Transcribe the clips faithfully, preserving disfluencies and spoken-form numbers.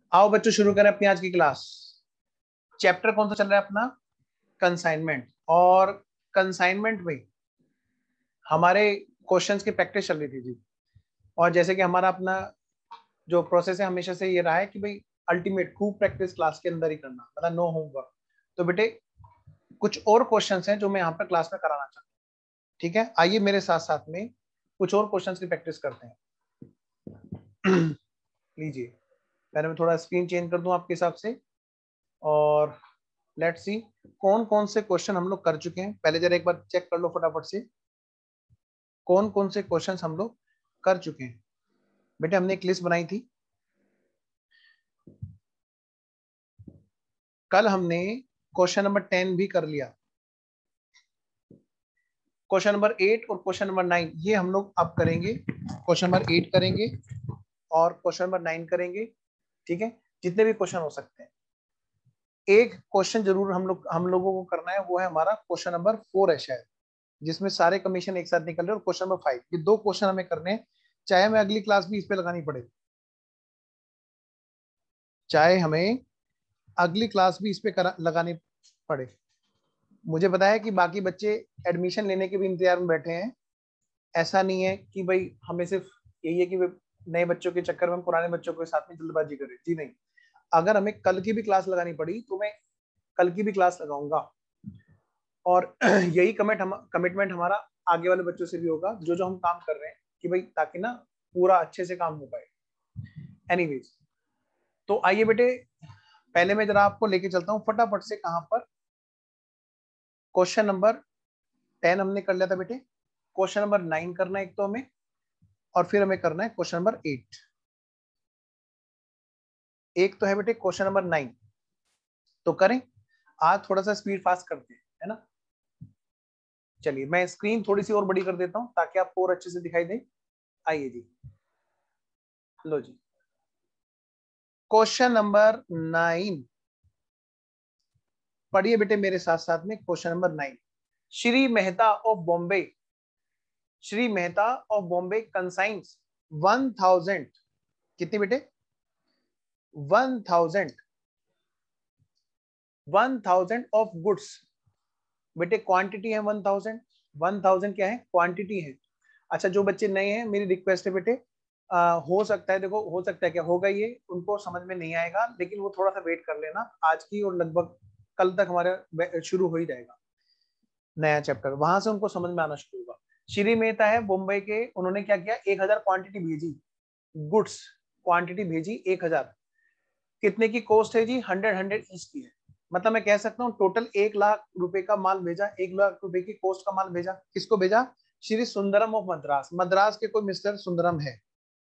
आओ बच्चों शुरू करें अपनी आज की क्लास। चैप्टर कौन सा चल रहा है अपना? कंसाइनमेंट। और कंसाइनमेंट में हमारे क्वेश्चंस की प्रैक्टिस चल रही थी जी। और जैसे कि हमारा अपना जो प्रोसेस है हमेशा से ये रहा है कि भाई अल्टीमेट खूब प्रैक्टिस क्लास के अंदर ही करना, मतलब नो होमवर्क। तो बेटे कुछ और क्वेश्चंस हैं जो मैं यहाँ पर क्लास में कराना चाहता हूँ, ठीक है? आइए मेरे साथ साथ में कुछ और क्वेश्चंस की प्रैक्टिस करते हैं। लीजिए, पहले मैं थोड़ा स्क्रीन चेंज कर दूं आपके हिसाब से, और लेट्स सी कौन कौन से क्वेश्चन हम लोग कर चुके हैं। पहले जरा एक बार चेक कर लो फटाफट से, कौन कौन से क्वेश्चंस हम लोग कर चुके हैं। बेटे हमने एक लिस्ट बनाई थी, कल हमने क्वेश्चन नंबर टेन भी कर लिया, क्वेश्चन नंबर एट और क्वेश्चन नंबर नाइन ये हम लोग अब करेंगे। क्वेश्चन नंबर एट करेंगे और क्वेश्चन नंबर नाइन करेंगे, ठीक है? जितने भी क्वेश्चन हो सकते हैं। एक क्वेश्चन जरूर हम लोग हम लोगों को करना है, वो है हमारा क्वेश्चन नंबर फोर है शायद, जिसमें सारे कमीशन एक साथ निकल रहे हैं। और क्वेश्चन नंबर फाइव, ये दो क्वेश्चन हमें करने हैं, चाहे हमें अगली क्लास भी इस पे लगानी पड़े, चाहे हमें अगली क्लास भी इस पे करा, लगानी पड़े। मुझे पता है कि बाकी बच्चे एडमिशन लेने के भी इंतजार में बैठे हैं। ऐसा नहीं है कि भाई हमें सिर्फ यही है कि नए बच्चों के चक्कर में हम पुराने बच्चों के साथ में जल्दबाजी करें, जी नहीं। अगर हमें कल की भी क्लास लगानी पड़ी तो मैं कल की भी क्लास लगाऊंगा, और यही कमिट हम कमिटमेंट हमारा आगे वाले बच्चों से भी होगा जो जो हम काम कर रहे हैं, कि भाई ताकि ना पूरा अच्छे से काम हो पाए। एनीवेज, तो आइए बेटे पहले मैं जरा आपको लेके चलता हूँ फटाफट से कहां पर। क्वेश्चन नंबर टेन हमने कर लिया था बेटे, क्वेश्चन नंबर नाइन करना है एक तो हमें, और फिर हमें करना है क्वेश्चन नंबर एट। एक तो है बेटे क्वेश्चन नंबर नाइन, तो करें आज थोड़ा सा स्पीड फास्ट करते हैं, है ना? चलिए मैं स्क्रीन थोड़ी सी और बड़ी कर देता हूं ताकि आपको और अच्छे से दिखाई दे। आइए जी, लो जी, क्वेश्चन नंबर नाइन पढ़िए बेटे मेरे साथ साथ में। Question number nine, Shri Mehta of Bombay Shri Mehta of Bombay consigns one thousand, कितनी बेटे? One thousand one thousand of goods. बेटे क्वांटिटी है वन थाउजेंड, वन थाउजेंड क्या है? क्वांटिटी है। अच्छा, जो बच्चे नए हैं मेरी रिक्वेस्ट है बेटे, आ, हो सकता है, देखो हो सकता है क्या होगा, ये उनको समझ में नहीं आएगा, लेकिन वो थोड़ा सा वेट कर लेना आज की, और लगभग कल तक हमारा शुरू हो ही जाएगा नया चैप्टर, वहां से उनको समझ में आना शुरू होगा। श्री मेहता है मुंबई के, उन्होंने क्या किया, एक हजार क्वांटिटी भेजी, गुड्स क्वांटिटी भेजी एक हजार। कितने की कॉस्ट है जी? हंड्रेड हंड्रेड ईच की है। मतलब मैं कह सकता हूँ टोटल एक लाख रुपए का माल भेजा, एक लाख रुपए की कॉस्ट का माल भेजा। किसको भेजा? श्री सुंदरम ऑफ मद्रास, मद्रास के कोई मिस्टर सुंदरम है,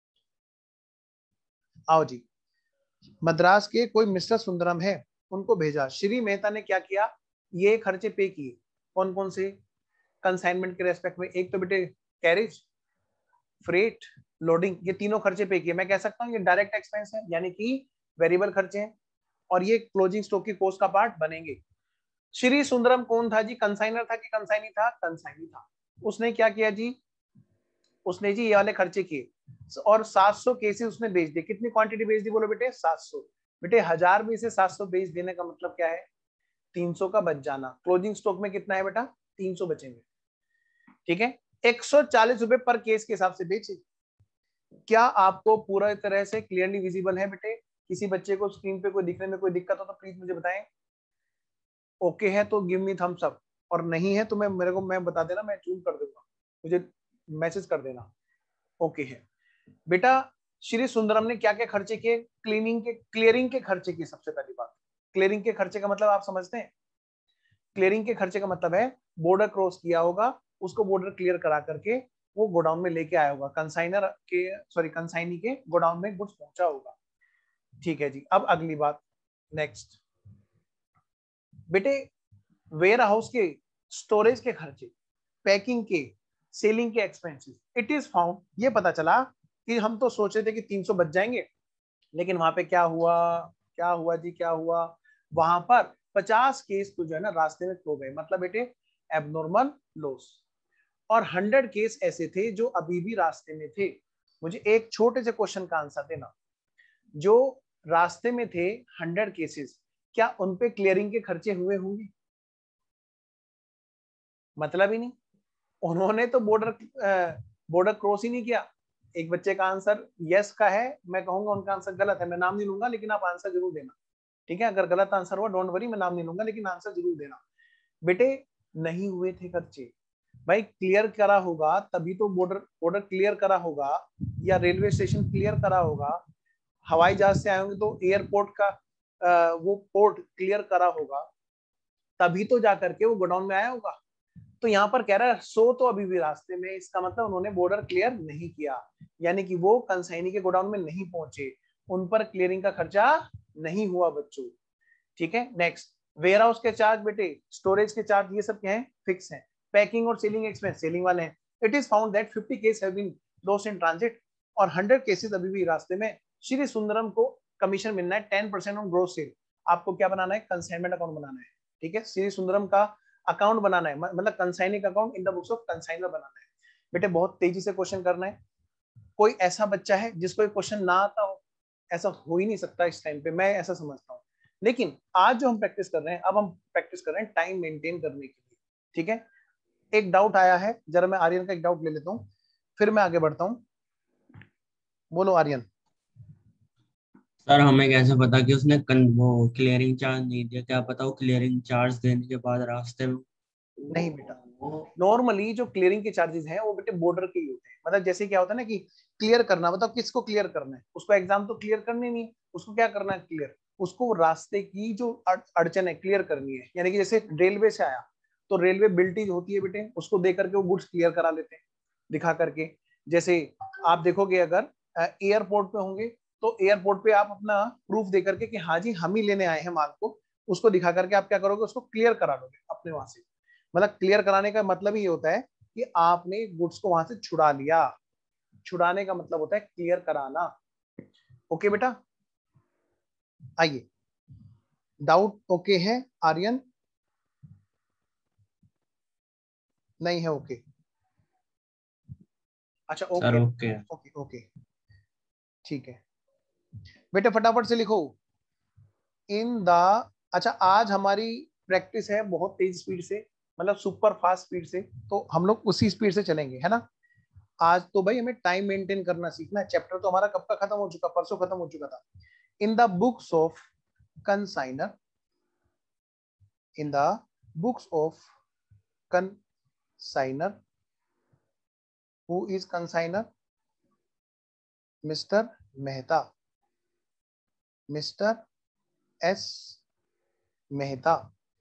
आओ जी, मद्रास के कोई मिस्टर सुंदरम है, उनको भेजा। श्री मेहता ने क्या किया, ये खर्चे पे किए। कौन कौन से? कंसाइनमेंट के रेस्पेक्ट में, एक तो बेटे कैरेज, फ्रेट, लोडिंग, ये तीनों खर्चे पे किए। मैं कह सकता हूँ ये डायरेक्ट एक्सपेंस है, यानी कि वेरिएबल खर्चे हैं, और ये क्लोजिंग स्टॉक की कॉस्ट का पार्ट बनेंगे। श्री सुंदरम कौन था जी? कंसाइनर था कि कंसाइनी था? कंसाइनी था। उसने क्या किया जी? उसने जी ये वाले खर्चे किए, और सात सौ केसेस उसने बेच दिए। कितनी क्वांटिटी बेच दी बोलो बेटे? सात सौ। बेटे हजार में से सात सौ बेच देने का मतलब क्या है? तीन सौ का बच जाना। क्लोजिंग स्टॉक में कितना है बेटा? तीन सौ बचेंगे, ठीक है? एक सौ चालीस रुपए पर केस के हिसाब से बेचे। क्या आपको पूरा तरह से क्लियरली विजिबल है बेटे? किसी बच्चे को स्क्रीन पे कोई दिखने में कोई दिक्कत हो तो प्लीज मुझे बताएं। ओके है तो गिव मी थम्स अप, और नहीं है तो मैं मेरे को मैं बता देना, मैं चूज कर दूंगा, मुझे मैसेज कर देना। ओके है बेटा। श्री सुंदरम ने क्या क्या खर्चे किए? क्लीनिंग के, क्लियरिंग के खर्चे किए। सबसे पहली बात, क्लियरिंग के खर्चे का मतलब आप समझते हैं? क्लियरिंग के खर्चे का मतलब है बॉर्डर क्रॉस किया होगा, उसको बॉर्डर क्लियर करा करके वो गोडाउन में लेके आया होगा, कंसाइनर के सॉरी कंसाइनी के गोडाउन में गुड्स पहुंचा होगा, ठीक है जी। अब अगली बात, नेक्स्ट बेटे, वेयर हाउस के स्टोरेज के खर्चे, पैकिंग के, सेलिंग के एक्सपेंसेस। इट इज फाउंड, ये पता चला कि हम तो सोच रहे थे कि तीन सौ बच जाएंगे, लेकिन वहां पे क्या हुआ? क्या हुआ जी? क्या हुआ? वहां पर पचास केस तो जो है ना रास्ते में खो गए, मतलब बेटे एबनॉर्मल लॉस। और हंड्रेड केस ऐसे थे जो अभी भी रास्ते में थे। मुझे एक छोटे से क्वेश्चन का आंसर देना, जो रास्ते में थे हंड्रेड केसेस, क्या उन पे क्लियरिंग के खर्चे हुए होंगे? मतलब ही नहीं। उन्होंने तो बॉर्डर बॉर्डर क्रॉस ही नहीं किया। एक बच्चे का आंसर यस का है, मैं कहूंगा उनका आंसर गलत है, मैं नाम नहीं लूंगा लेकिन आप आंसर जरूर देना, ठीक है? अगर गलत आंसर हुआ डोंट वरी, मैं नाम नहीं लूंगा लेकिन आंसर जरूर देना। बेटे नहीं हुए थे खर्चे। भाई क्लियर करा होगा तभी तो बॉर्डर बॉर्डर क्लियर करा होगा, या रेलवे स्टेशन क्लियर करा होगा, हवाई जहाज से आए होंगे तो एयरपोर्ट का आ, वो पोर्ट क्लियर करा होगा, तभी तो जाकर के वो गोडाउन में आया होगा। तो यहाँ पर कह रहा है सो तो अभी भी रास्ते में, इसका मतलब उन्होंने बॉर्डर क्लियर नहीं किया, यानी कि वो कंसाइनी के गोडाउन में नहीं पहुंचे, उन पर क्लियरिंग का खर्चा नहीं हुआ बच्चों। ठीक है, नेक्स्ट। वेयर हाउस के चार्ज बेटे, स्टोरेज के चार्ज, ये सब क्या है? फिक्स है। पैकिंग और सेलिंग एक्सपेंस सेलिंग वाले हैं। It is found that fifty case have been lost in transit, और हंड्रेड केसेस अभी भी रास्ते में। श्री सुंदरम को कमीशन मिलना है ten percent on gross sale. आपको क्या बनाना है? कंसाइनमेंट अकाउंट बनाना है। ठीक है, श्री सुंदरम का अकाउंट बनाना है, मतलब consigning account in the books of consignor बनाना है। बेटे बहुत तेजी से क्वेश्चन करना है। कोई ऐसा बच्चा है जिसको क्वेश्चन ना आता हो? ऐसा हो ही नहीं सकता इस टाइम पे, मैं ऐसा समझता हूँ। लेकिन आज जो हम प्रैक्टिस कर रहे हैं, अब हम प्रैक्टिस कर रहे हैं टाइम मेंटेन करने के लिए। ठीक है, एक डाउट आया है, जरा मैं आर्यन का एक डाउट ले लेता हूँ, फिर मैं आगे बढ़ता हूँ। बोलो आर्यन। सर हमें कैसे पता कि उसने कन, वो क्लियरिंग चार्ज नहीं दिया? क्या पता वो क्लियरिंग चार्ज देने के बाद रास्ते में। नहीं बेटा, नॉर्मली जो क्लियरिंग के चार्जेस हैं वो बेटे बॉर्डर के ही होते हैं। मतलब जैसे क्या होता है ना कि क्लियर करना, बताओ किसको क्लियर करना है? उसको एग्जाम तो क्लियर करनी नहीं, उसको क्या करना है? क्लियर। उसको रास्ते की जो अड़चन है क्लियर करनी है, यानी कि जैसे रेलवे से आया तो रेलवे बिल्टी होती है बेटे, उसको दे करके वो गुड्स क्लियर करा लेते हैं दिखा करके। जैसे आप देखोगे अगर एयरपोर्ट पे होंगे तो एयरपोर्ट पे आप अपना प्रूफ दे करके कि हाँ जी हम ही लेने आए हैं माल को, उसको दिखा करके आप क्या करोगे? उसको क्लियर करा लोगे अपने वहां से। मतलब क्लियर कराने का मतलब ये होता है कि आपने गुड्स को वहां से छुड़ा लिया। छुड़ाने का मतलब होता है क्लियर कराना। ओके बेटा, आइए। डाउट ओके है आर्यन? नहीं है ओके? अच्छा sir okay, okay. Okay okay, ठीक है। बेटे फटाफट से लिखो इन द। अच्छा आज हमारी प्रैक्टिस है बहुत तेज स्पीड से, मतलब सुपर फास्ट स्पीड से, तो हम लोग उसी स्पीड से चलेंगे, है ना? आज तो भाई हमें टाइम मेंटेन करना सीखना है। चैप्टर तो हमारा कब का खत्म हो चुका? परसों खत्म हो चुका था। In the books of consignor, in the books of consigner, who is consigner? Mr. Mehta, Mr. S Mehta.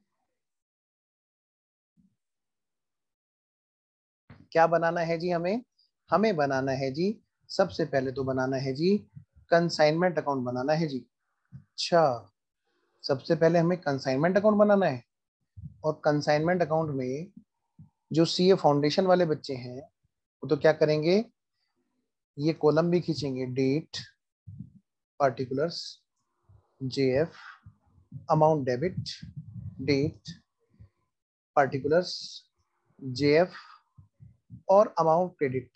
क्या बनाना है जी हमें? हमें बनाना है जी, सबसे पहले तो बनाना है जी कंसाइनमेंट अकाउंट बनाना है जी। अच्छा, सबसे पहले हमें कंसाइनमेंट अकाउंट बनाना है, और कंसाइनमेंट अकाउंट में जो सीए फाउंडेशन वाले बच्चे हैं वो तो क्या करेंगे? ये कॉलम भी खींचेंगे, date, particulars, JF, amount debit, date, particulars, JF, और अमाउंट क्रेडिट।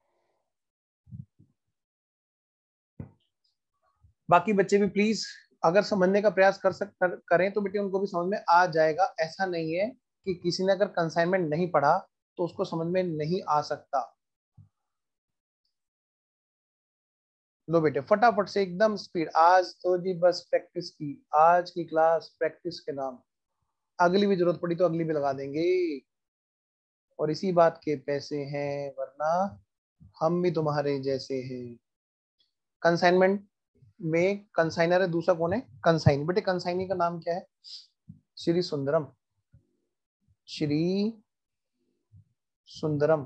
बाकी बच्चे भी प्लीज अगर समझने का प्रयास कर सक कर, करें तो बेटे उनको भी समझ में आ जाएगा। ऐसा नहीं है कि किसी ने अगर कंसाइनमेंट नहीं पढ़ा तो उसको समझ में नहीं आ सकता। लो बेटे फटाफट से एकदम स्पीड। आज तो जी बस प्रैक्टिस की, आज की क्लास प्रैक्टिस के नाम। अगली भी जरूरत पड़ी तो अगली भी लगा देंगे, और इसी बात के पैसे हैं, वरना हम भी तुम्हारे जैसे हैं। कंसाइनमेंट में कंसाइनर है, दूसरा कौन है? कंसाइन। बेटे कंसाइनी का नाम क्या है? श्री सुंदरम, श्री सुंदरम,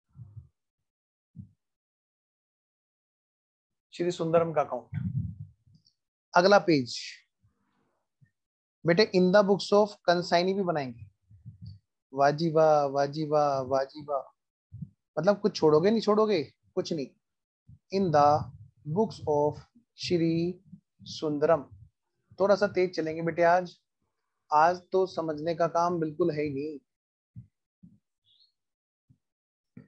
श्री सुंदरम का अकाउंट। अगला पेज बेटे in the books of consignee भी बनाएंगे। वाजीबा वाजीबा वाजीबा, मतलब कुछ छोड़ोगे? नहीं छोड़ोगे कुछ नहीं। In the books of Shri Sundaram. थोड़ा सा तेज चलेंगे बेटे आज। आज तो समझने का काम बिल्कुल है ही नहीं।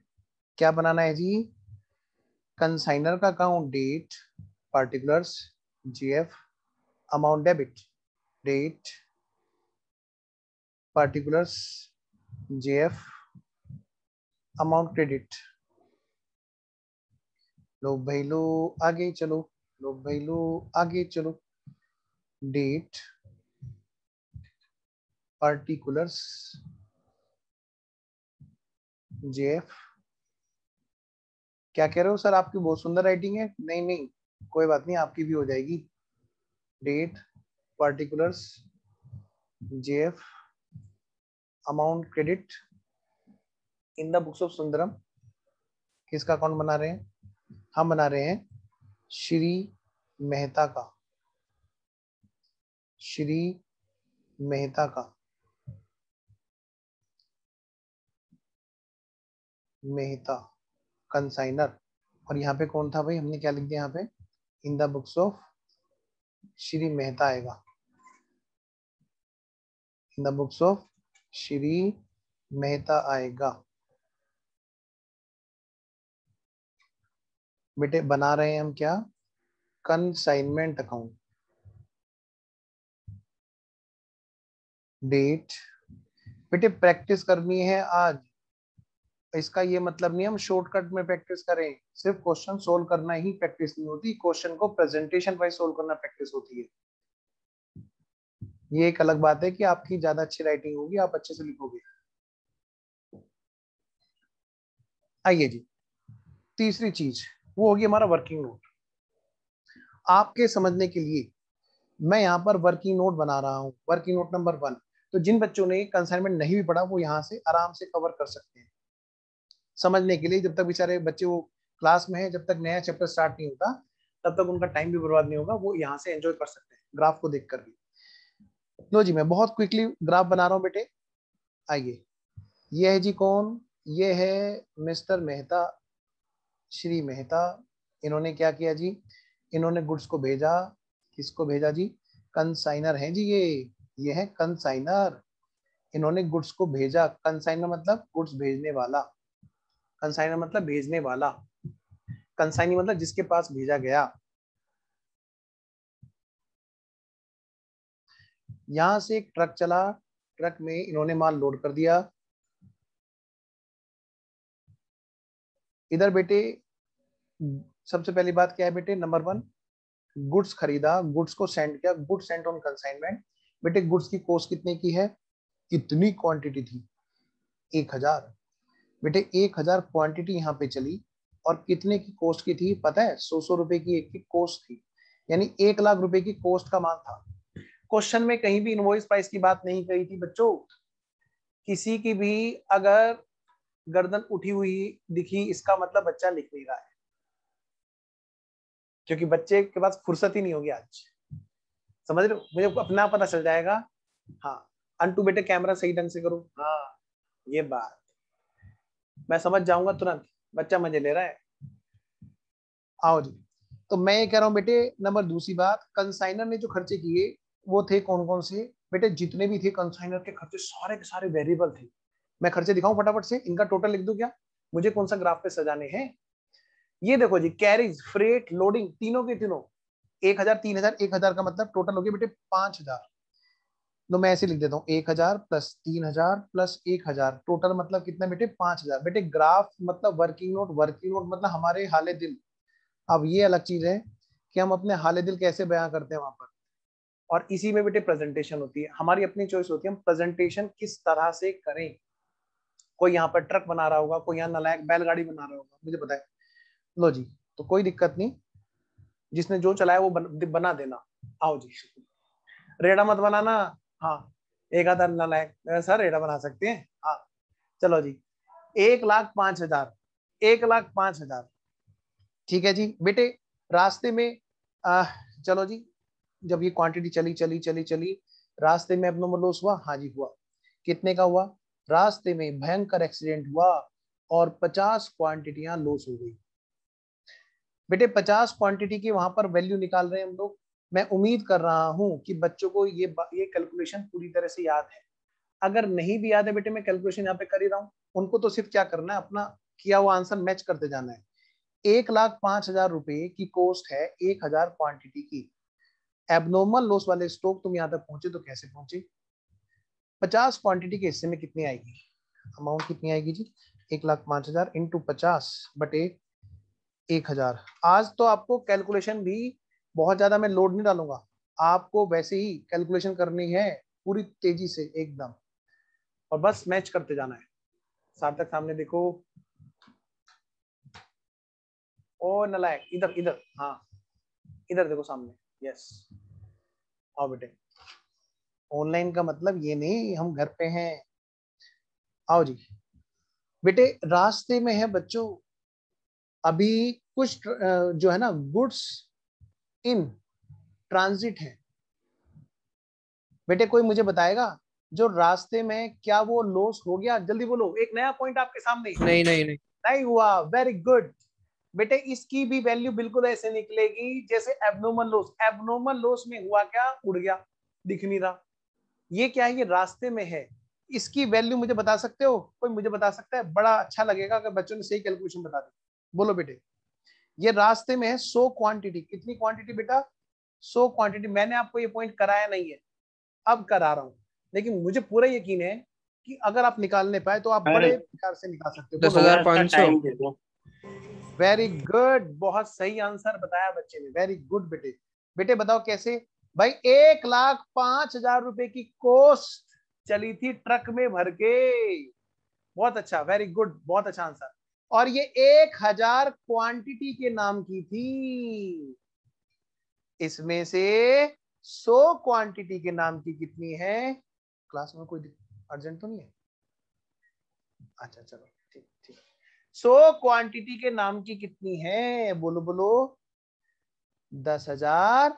क्या बनाना है जी? कंसाइनर का account, date, particulars, G F amount debit, date particulars, G F amount credit. लो भाई लो आगे चलो, लो भाई लो आगे चलो, डेट पार्टिकुलर्स, जी एफ। क्या कह रहे हो सर, आपकी बहुत सुंदर राइटिंग है। नहीं नहीं कोई बात नहीं, आपकी भी हो जाएगी। Date particulars, G F amount credit in the books of Sundaram. किसका अकाउंट बना रहे हैं? हम बना रहे हैं श्री मेहता का, श्री मेहता का, मेहता कंसाइनर। और यहाँ पे कौन था भाई, हमने क्या लिख दिया यहाँ पे, in the books of Shri Mehta आएगा, in the books of Shri Mehta आएगा। बेटे बना रहे हैं हम क्या, कंसाइनमेंट अकाउंट। डेट, बेटे प्रैक्टिस करनी है आज, इसका ये मतलब नहीं हम शॉर्टकट में प्रैक्टिस करें। सिर्फ क्वेश्चन सोल्व करना ही प्रैक्टिस नहीं होती, क्वेश्चन को प्रेजेंटेशन वाइज सोल्व करना प्रैक्टिस होती है। ये एक अलग बात है कि आपकी ज्यादा अच्छी राइटिंग होगी, आप अच्छे से लिखोगे। आइए जी, तीसरी चीज वो होगी हमारा वर्किंग नोट। आपके समझने के लिए मैं यहाँ पर वर्किंग नोट बना रहा हूँ, वर्किंग नोट नंबर वन। तो जिन बच्चों ने कंसाइनमेंट नहीं भी पढ़ा वो यहाँ से आराम से कवर कर सकते हैं समझने के लिए। जब तक बेचारे बच्चे वो क्लास में है, जब तक नया चैप्टर स्टार्ट नहीं होता तब तक उनका टाइम भी बर्बाद नहीं होगा, वो यहाँ से एंजॉय कर सकते हैं ग्राफ को देखकर भी। लो जी, मैं बहुत क्विकली ग्राफ बना रहा हूँ बेटे। आइए, ये है जी कौन, ये है मिस्टर मेहता, श्री मेहता। इन्होंने क्या किया जी, इन्होंने गुड्स को भेजा, किसको भेजा जी, कंसाइनर है जी ये ये है कंसाइनर। इन्होंने गुड्स को भेजा, कंसाइनर मतलब गुड्स भेजने वाला, कंसाइनर मतलब भेजने वाला, कंसाइनी मतलब जिसके पास भेजा गया। यहां से एक ट्रक चला, ट्रक में इन्होंने माल लोड कर दिया। इधर बेटे सबसे पहली बात क्या है बेटे, नंबर वन, गुड्स खरीदा, गुड्स को सेंड किया, गुड्स सेंट ऑन कंसाइनमेंट। बेटे गुड्स की कॉस्ट कितने की है, कितनी क्वांटिटी थी, एक हजार। बेटे एक हजार क्वांटिटी यहाँ पे चली और कितने की कॉस्ट की थी पता है, सौ सौ रुपए की एक की कॉस्ट थी, यानी एक लाख रुपए की कॉस्ट का माल था। क्वेश्चन में कहीं भी इनवॉइस प्राइस की बात नहीं कही थी बच्चों। किसी की भी अगर गर्दन उठी हुई दिखी इसका मतलब बच्चा लिख नहीं रहा है, क्योंकि बच्चे के पास फुर्सत ही नहीं होगी आज। समझ रहे हो, मुझे अपना पता चल जाएगा। हाँ, अंटू बेटे कैमरा सही ढंग से करो। हाँ, ये बात मैं समझ जाऊंगा तुरंत, बच्चा मजे ले रहा है। आओ जी, तो मैं ये कह रहा हूँ बेटे, नंबर दूसरी बात, कंसाइनर ने जो खर्चे किए वो थे कौन कौन से। बेटे जितने भी थे कंसाइनर के खर्चे सारे के सारे वेरिएबल थे। मैं खर्चे दिखाऊं फटाफट से, इनका टोटल लिख दूं क्या, मुझे कौन सा ग्राफ पे सजाने हैं। ये देखो जी, कैरीज, फ्रेट, लोडिंग, तीनों के तीनों एक हजार, तीन हजार, एक हजार का मतलब टोटल हो गया बेटे पांच हजार। तो मैं ऐसे लिख देता हूँ, एक हजार प्लस तीन हजार प्लस एक हजार, टोटल मतलब कितना बेटे, पांच हजार। बेटे ग्राफ मतलब वर्किंग नोट, वर्किंग नोट मतलब हमारे हाले दिल। अब ये अलग चीज है कि हम अपने हाले दिल कैसे बयां करते हैं वहां पर, और इसी में बेटे प्रेजेंटेशन होती है, हमारी अपनी चॉइस होती है हम प्रेजेंटेशन किस तरह से करें। कोई यहाँ पर ट्रक बना रहा होगा, कोई यहाँ नालायक बैलगाड़ी बना रहा होगा, मुझे पता है। लो जी, तो कोई दिक्कत नहीं, जिसने जो चलाया वो बन, बना देना। आओ जी, रेडा मत बनाना। हाँ, एक आधा नालायक सर रेडा बना सकते हैं। हाँ, चलो जी, एक लाख पांच हजार, एक लाख पांच हजार। ठीक है जी बेटे, रास्ते में आ, चलो जी, जब ये क्वांटिटी चली चली चली चली, रास्ते में अपनों लॉस हुआ, हाँ जी हुआ। कितने का हुआ, रास्ते में भयंकर एक्सीडेंट हुआ और पचास क्वांटिटियां लॉस हो गई। बेटे पचास क्वांटिटी की वहां पर वैल्यू निकाल रहे हैं हम लोग। मैं उम्मीद कर रहा हूं कि बच्चों को ये ये कैलकुलेशन पूरी तरह से याद है। अगर नहीं भी याद है बेटे, मैं कैलकुलेशन यहाँ पे कर ही रहा हूँ, उनको तो सिर्फ क्या करना है, अपना किया हुआ आंसर मैच करते जाना है। एक लाख पांच हजार रुपए की कॉस्ट है एक हजार क्वांटिटी की। एबनॉर्मल लॉस वाले स्टॉक तुम यहाँ तक पहुंचे तो कैसे पहुंचे? पचास क्वांटिटी के हिस्से में कितनी आएगी? अमाउंट कितनी आएगी जी? एक लाख पांच हजार इंटू पचास बटे एक हजार। आज तो आपको कैलकुलेशन भी बहुत ज्यादा मैं लोड नहीं डालूंगा, आपको वैसे ही कैलकुलेशन करनी है पूरी तेजी से एकदम, और बस मैच करते जाना है। सार्थक सामने देखो, ओ नलायक, इधर इधर, हाँ इधर देखो सामने, यस आओ बेटे। ऑनलाइन का मतलब ये नहीं हम घर पे हैं, आओ जी बेटे। रास्ते में है बच्चों अभी कुछ जो है ना गुड्स इन ट्रांजिट है। बेटे कोई मुझे बताएगा जो रास्ते में, क्या वो लॉस हो गया? जल्दी बोलो, एक नया पॉइंट आपके सामने। नहीं नहीं नहीं नहीं हुआ, वेरी गुड बेटे। इसकी भी वैल्यू बिल्कुल ऐसे निकलेगी जैसे एबनॉर्मल लॉस। एबनॉर्मल लॉस में हुआ क्या? उड़ गया, दिख नहीं रहा। ये क्या है? ये रास्ते में है। इसकी वैल्यू मुझे बता सकते हो? कोई मुझे बता सकता है? बड़ा अच्छा लगेगा अगर बच्चों ने सही कैलकुलेशन बता दी। बोलो बेटे। ये रास्ते में है सौ क्वांटिटी। कितनी क्वांटिटी बेटा? सौ क्वांटिटी। मैंने आपको ये पॉइंट कराया नहीं है, अब करा रहा हूं, लेकिन मुझे पूरा यकीन है कि अगर आप निकालने पाए तो आप बड़े प्यार से निकाल सकते हो। दस हजार पाँच सौ वेरी गुड, बहुत सही आंसर बताया बच्चे ने, वेरी गुड बेटे। बेटे बताओ कैसे? भाई एक लाख पांच हजार रुपए की कोस्ट चली थी ट्रक में भर के। बहुत अच्छा, वेरी गुड, बहुत अच्छा आंसर। और ये एक हजार क्वांटिटी के नाम की थी। इसमें से सौ क्वांटिटी के नाम की कितनी है? क्लास में कोई अर्जेंट तो नहीं है? अच्छा चलो ठीक ठीक। सौ क्वांटिटी के नाम की कितनी है? बोलो बोलो। दस हजार।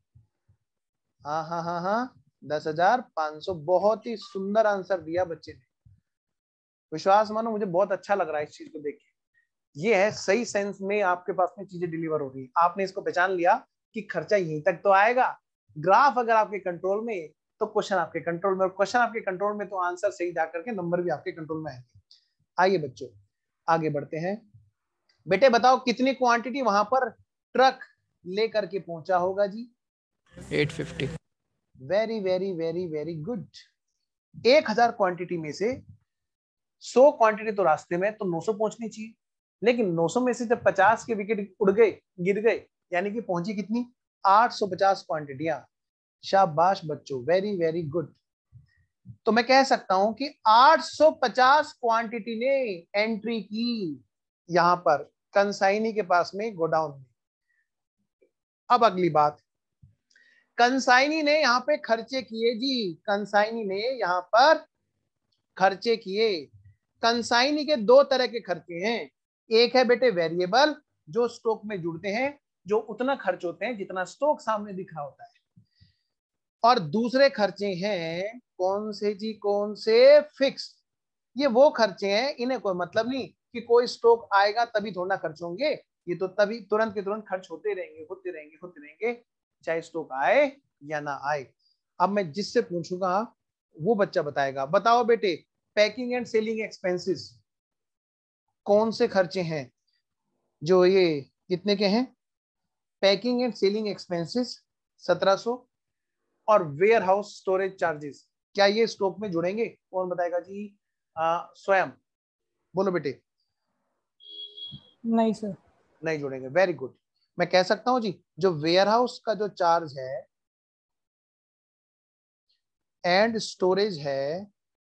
हाँ हाँ हाँ हाँ दस हजार पांच सौ। बहुत ही सुंदर आंसर दिया बच्चे ने, विश्वास मानो मुझे बहुत अच्छा लग रहा है इस चीज को देख के। ये है सही सेंस में आपके पास में चीजें डिलीवर हो रही है। आपने इसको पहचान लिया कि खर्चा यहीं तक तो आएगा। ग्राफ अगर आपके कंट्रोल में तो क्वेश्चन आपके कंट्रोल में, और क्वेश्चन आपके कंट्रोल में तो आंसर सही जाकर के नंबर भी आपके कंट्रोल में आएंगे। आइए बच्चों आगे बढ़ते हैं। बेटे बताओ कितनी क्वांटिटी वहां पर ट्रक लेकर के पहुंचा होगा जी? आठ सौ पचास। Very very very very good. एक हजार क्वांटिटी में से सौ क्वांटिटी तो रास्ते में, तो नौ सौ पहुंचनी चाहिए, लेकिन नौ सौ में से जब पचास के विकेट उड़ गए, गिर गए, यानी कि पहुंची कितनी? आठ सौ पचास क्वांटिटियां। शाबाश बच्चों, वेरी वेरी गुड। तो मैं कह सकता हूं कि आठ सौ पचास क्वांटिटी ने एंट्री की यहां पर कंसाइनी के पास में गोडाउन में। अब अगली बात, कंसाइनी ने यहां पे खर्चे किए जी। कंसाइनी ने यहां पर खर्चे किए। कंसाइनी के दो तरह के खर्चे हैं। एक है बेटे वेरिएबल, जो स्टॉक में जुड़ते हैं, जो उतना खर्च होते हैं जितना स्टॉक सामने दिख रहा होता है। और दूसरे खर्चे हैं कौन से जी? कौन से? फिक्स। ये वो खर्चे हैं, इन्हें कोई मतलब नहीं कि कोई स्टॉक आएगा तभी थोड़ा खर्च होंगे। ये तो तभी तुरंत के तुरंत खर्च होते रहेंगे, होते रहेंगे, होते रहेंगे, चाहे स्टॉक आए या ना आए। अब मैं जिससे पूछूंगा वो बच्चा बताएगा। बताओ बेटे, पैकिंग एंड सेलिंग एक्सपेंसेस कौन से खर्चे हैं जो ये कितने के हैं? पैकिंग एंड सेलिंग एक्सपेंसेस सत्रह सौ, और वेयर हाउस स्टोरेज चार्जेस, क्या ये स्टॉक में जुड़ेंगे? कौन बताएगा जी? आ, स्वयं बोलो बेटे। नहीं सर। नहीं जुड़ेंगे, वेरी गुड। मैं कह सकता हूं जी, जो वेयर हाउस का जो चार्ज है एंड स्टोरेज है,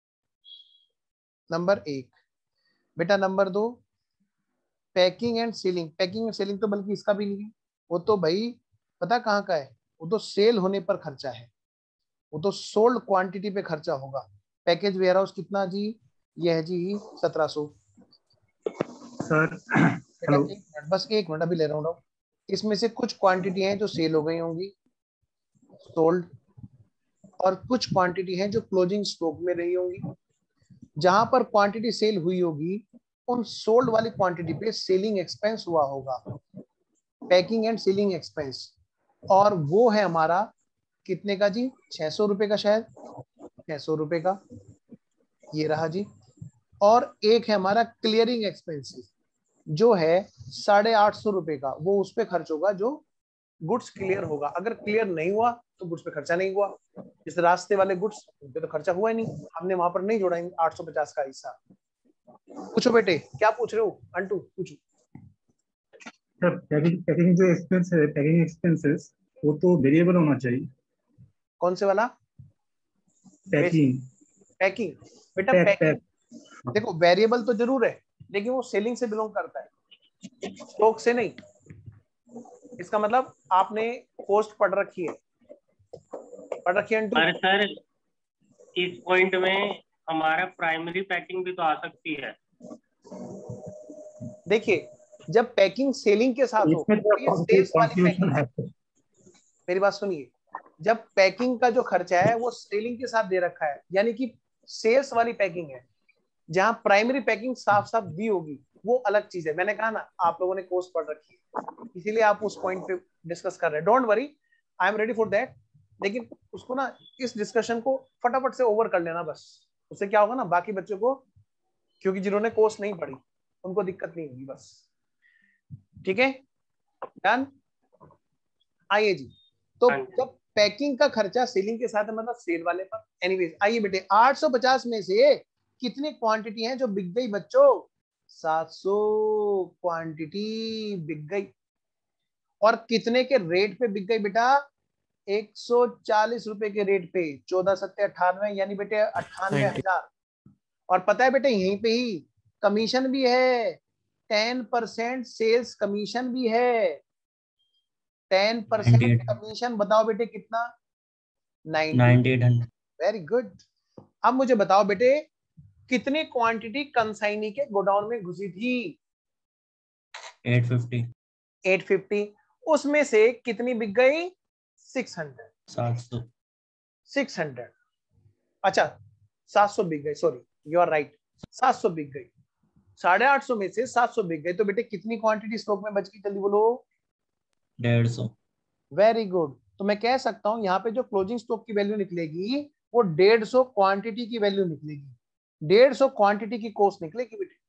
नंबर एक। बेटा नंबर दो, packing and selling. Packing and selling तो बल्कि इसका भी नहीं है, वो तो भाई पता कहाँ का है? वो तो सेल होने पर खर्चा है, वो तो सोल्ड क्वांटिटी पे खर्चा होगा। पैकेज वेयर हाउस कितना जी? ये है जी सत्रह सौ। सर बेटा हेलो। एक मिनट, बस एक मिनट, अभी ले रहा हूँ। इसमें से कुछ क्वांटिटी हैं जो सेल हो गई होंगी, सोल्ड, और कुछ क्वांटिटी हैं जो क्लोजिंग स्टॉक में रही होंगी। जहां पर क्वांटिटी सेल हुई होगी उन सोल्ड वाली क्वांटिटी पे सेलिंग एक्सपेंस हुआ होगा, पैकिंग एंड सेलिंग एक्सपेंस। और वो है हमारा कितने का जी? छह सौ रुपए का, शायद छह सौ रुपए का, ये रहा जी। और एक है हमारा क्लियरिंग एक्सपेंसेस, जो है साढ़े आठ सौ रुपए का, वो उस पर खर्च होगा जो गुड्स क्लियर होगा। अगर क्लियर नहीं हुआ तो गुड्स पे खर्चा नहीं हुआ। इस रास्ते वाले गुड्स उन पे तो खर्चा हुआ ही नहीं, हमने वहां पर नहीं जोड़ा आठ सौ पचास का हिस्सा। पूछो बेटे क्या पूछ रहे हो? अंटू पूछो। सर पैकिंग पैकिंग जो एक्सपेंस है, पैकिंग एक्सपेंसेस, वो तो वेरिएबल होना चाहिए। कौन से वाला? पैकिंग पैकिंग बेटा पैक पैकिंग पैक देखो वेरिएबल तो जरूर है, लेकिन वो सेलिंग से बिलोंग करता है, स्टॉक से नहीं। इसका मतलब आपने कॉस्ट पढ़ रखी है, पढ़ रखी है अंटू? पर सर इस पॉइंट में हमारा प्राइमरी पैकिंग भी तो आ सकती है। देखिए जब पैकिंग सेलिंग के साथ हो इसमें तो ये सेल्स वाली पैकिंग है। मेरी बात सुनिए, जब पैकिंग का जो खर्चा है वो सेलिंग के साथ दे रखा है, यानी कि सेल्स वाली पैकिंग है। जहां प्राइमरी पैकिंग साफ साफ दी होगी वो अलग चीज है। मैंने कहा ना आप लोगों ने कोर्स पढ़ रखी है, इसीलिए आप उस पॉइंट पे डिस्कस कर रहे हैं। Don't worry, I am ready for that. लेकिन उसको ना इस डिस्कशन को फटाफट से ओवर कर लेना बस। उससे क्या होगा ना बाकी बच्चों को, क्योंकि जिन्होंने कोर्स नहीं पढ़ी उनको दिक्कत नहीं होगी बस। ठीक है डन? आइए जी, तो जब पैकिंग का खर्चा सेलिंग के साथ है मतलब सेल वाले पर। एनीवेज आइए बेटे, आठ सौ पचास में से कितनी क्वांटिटी है जो बिक गई बच्चों? सात सौ क्वांटिटी बिक गई। और कितने के रेट पे बिक गई बेटा? एक सौ चालीस रुपए के रेट पे। चौदह सत्ते अट्ठानवे यानी बेटे अट्ठानवे हजार। और पता है बेटे यहीं पे ही कमीशन भी है, टेन परसेंट सेल्स कमीशन भी है। टेन परसेंट कमीशन बताओ बेटे कितना? Ninety eight hundred. Very good. अब मुझे बताओ बेटे कितनी क्वांटिटी कंसाइनी के गोडाउन में घुसी थी? Eight fifty. Eight fifty. उसमें से कितनी बिक गई? Six hundred. सात सौ। Six hundred. अच्छा सात सौ बिक गई, सॉरी यू आर राइट, सात सौ बिक गई। साढ़े आठ सौ में से सात सौ बिक गई, तो बेटे कितनी क्वांटिटी स्टॉक में बच गई? जल्दी बोलो। डेढ़ सौ। Very good. तो मैं कह सकता हूं यहाँ पे जो क्लोजिंग स्टॉक की वैल्यू निकलेगी वो डेढ़ सौ क्वांटिटी की वैल्यू निकलेगी। डेढ़ सौ क्वांटिटी की कॉस्ट निकलेगी बेटे।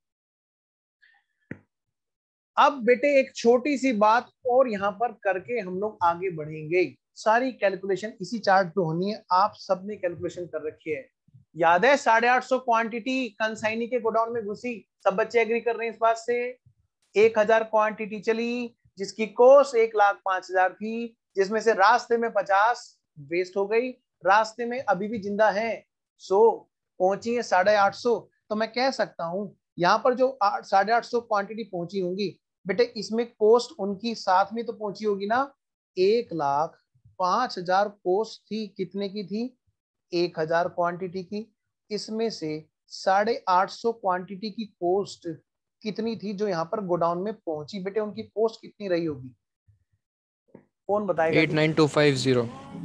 अब बेटे एक छोटी सी बात और यहां पर करके हम लोग आगे बढ़ेंगे। सारी कैलकुलेशन इसी चार्ट पे होनी है, आप सबने कैलकुलेशन कर रखी है। याद है साढ़े आठ सौ क्वांटिटी कंसाइनी के गोडाउन में घुसी, सब बच्चे एग्री कर रहे हैं इस बात से? एक हजार क्वांटिटी चली जिसकी कॉस्ट एक लाख पांच हजार थी, जिसमें से रास्ते में पचास वेस्ट हो गई, रास्ते में अभी भी जिंदा है सो पहुंची है साढ़े आठ सौ। तो मैं कह सकता हूं यहाँ पर जो साढ़े आठ सौ क्वांटिटी पहुंची होंगी बेटे, इसमें कॉस्ट उनकी साथ में तो पहुंची होगी ना। एक लाख पांच हजार कॉस्ट थी, कितने की थी? एक हजार क्वांटिटी की। इसमें से साढ़े आठ सौ क्वांटिटी की कॉस्ट कितनी थी जो यहाँ पर गोडाउन में पहुंची? बेटे उनकी कॉस्ट कितनी रही होगी? कौन बताएगा? Eight nine two five zero.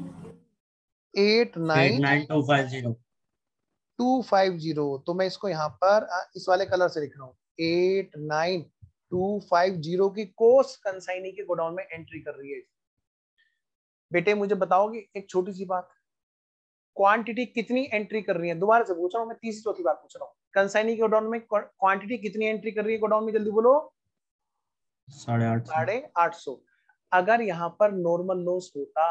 Eight nine nine two five zero. Two five zero. तो मैं इसको यहाँ पर इस वाले कलर से लिख रहा हूँ। Eight nine two five zero की कॉस्ट कंसाइनी के गोडाउन में एंट्री कर रही है। बेटे मुझे बताओगे एक छोटी सी बात, क्वांटिटी कितनी एंट्री कर रही है? दोबारा से पूछ रहा हूँ मैं, तीसरी चौथी बार पूछ रहा हूँ। कंसाइनी के गोडाउन में क्वांटिटी कितनी एंट्री कर रही है गोडाउन में? जल्दी बोलो। साढ़े आठ साढ़े आठ सौ। अगर यहाँ पर नॉर्मल लॉस होता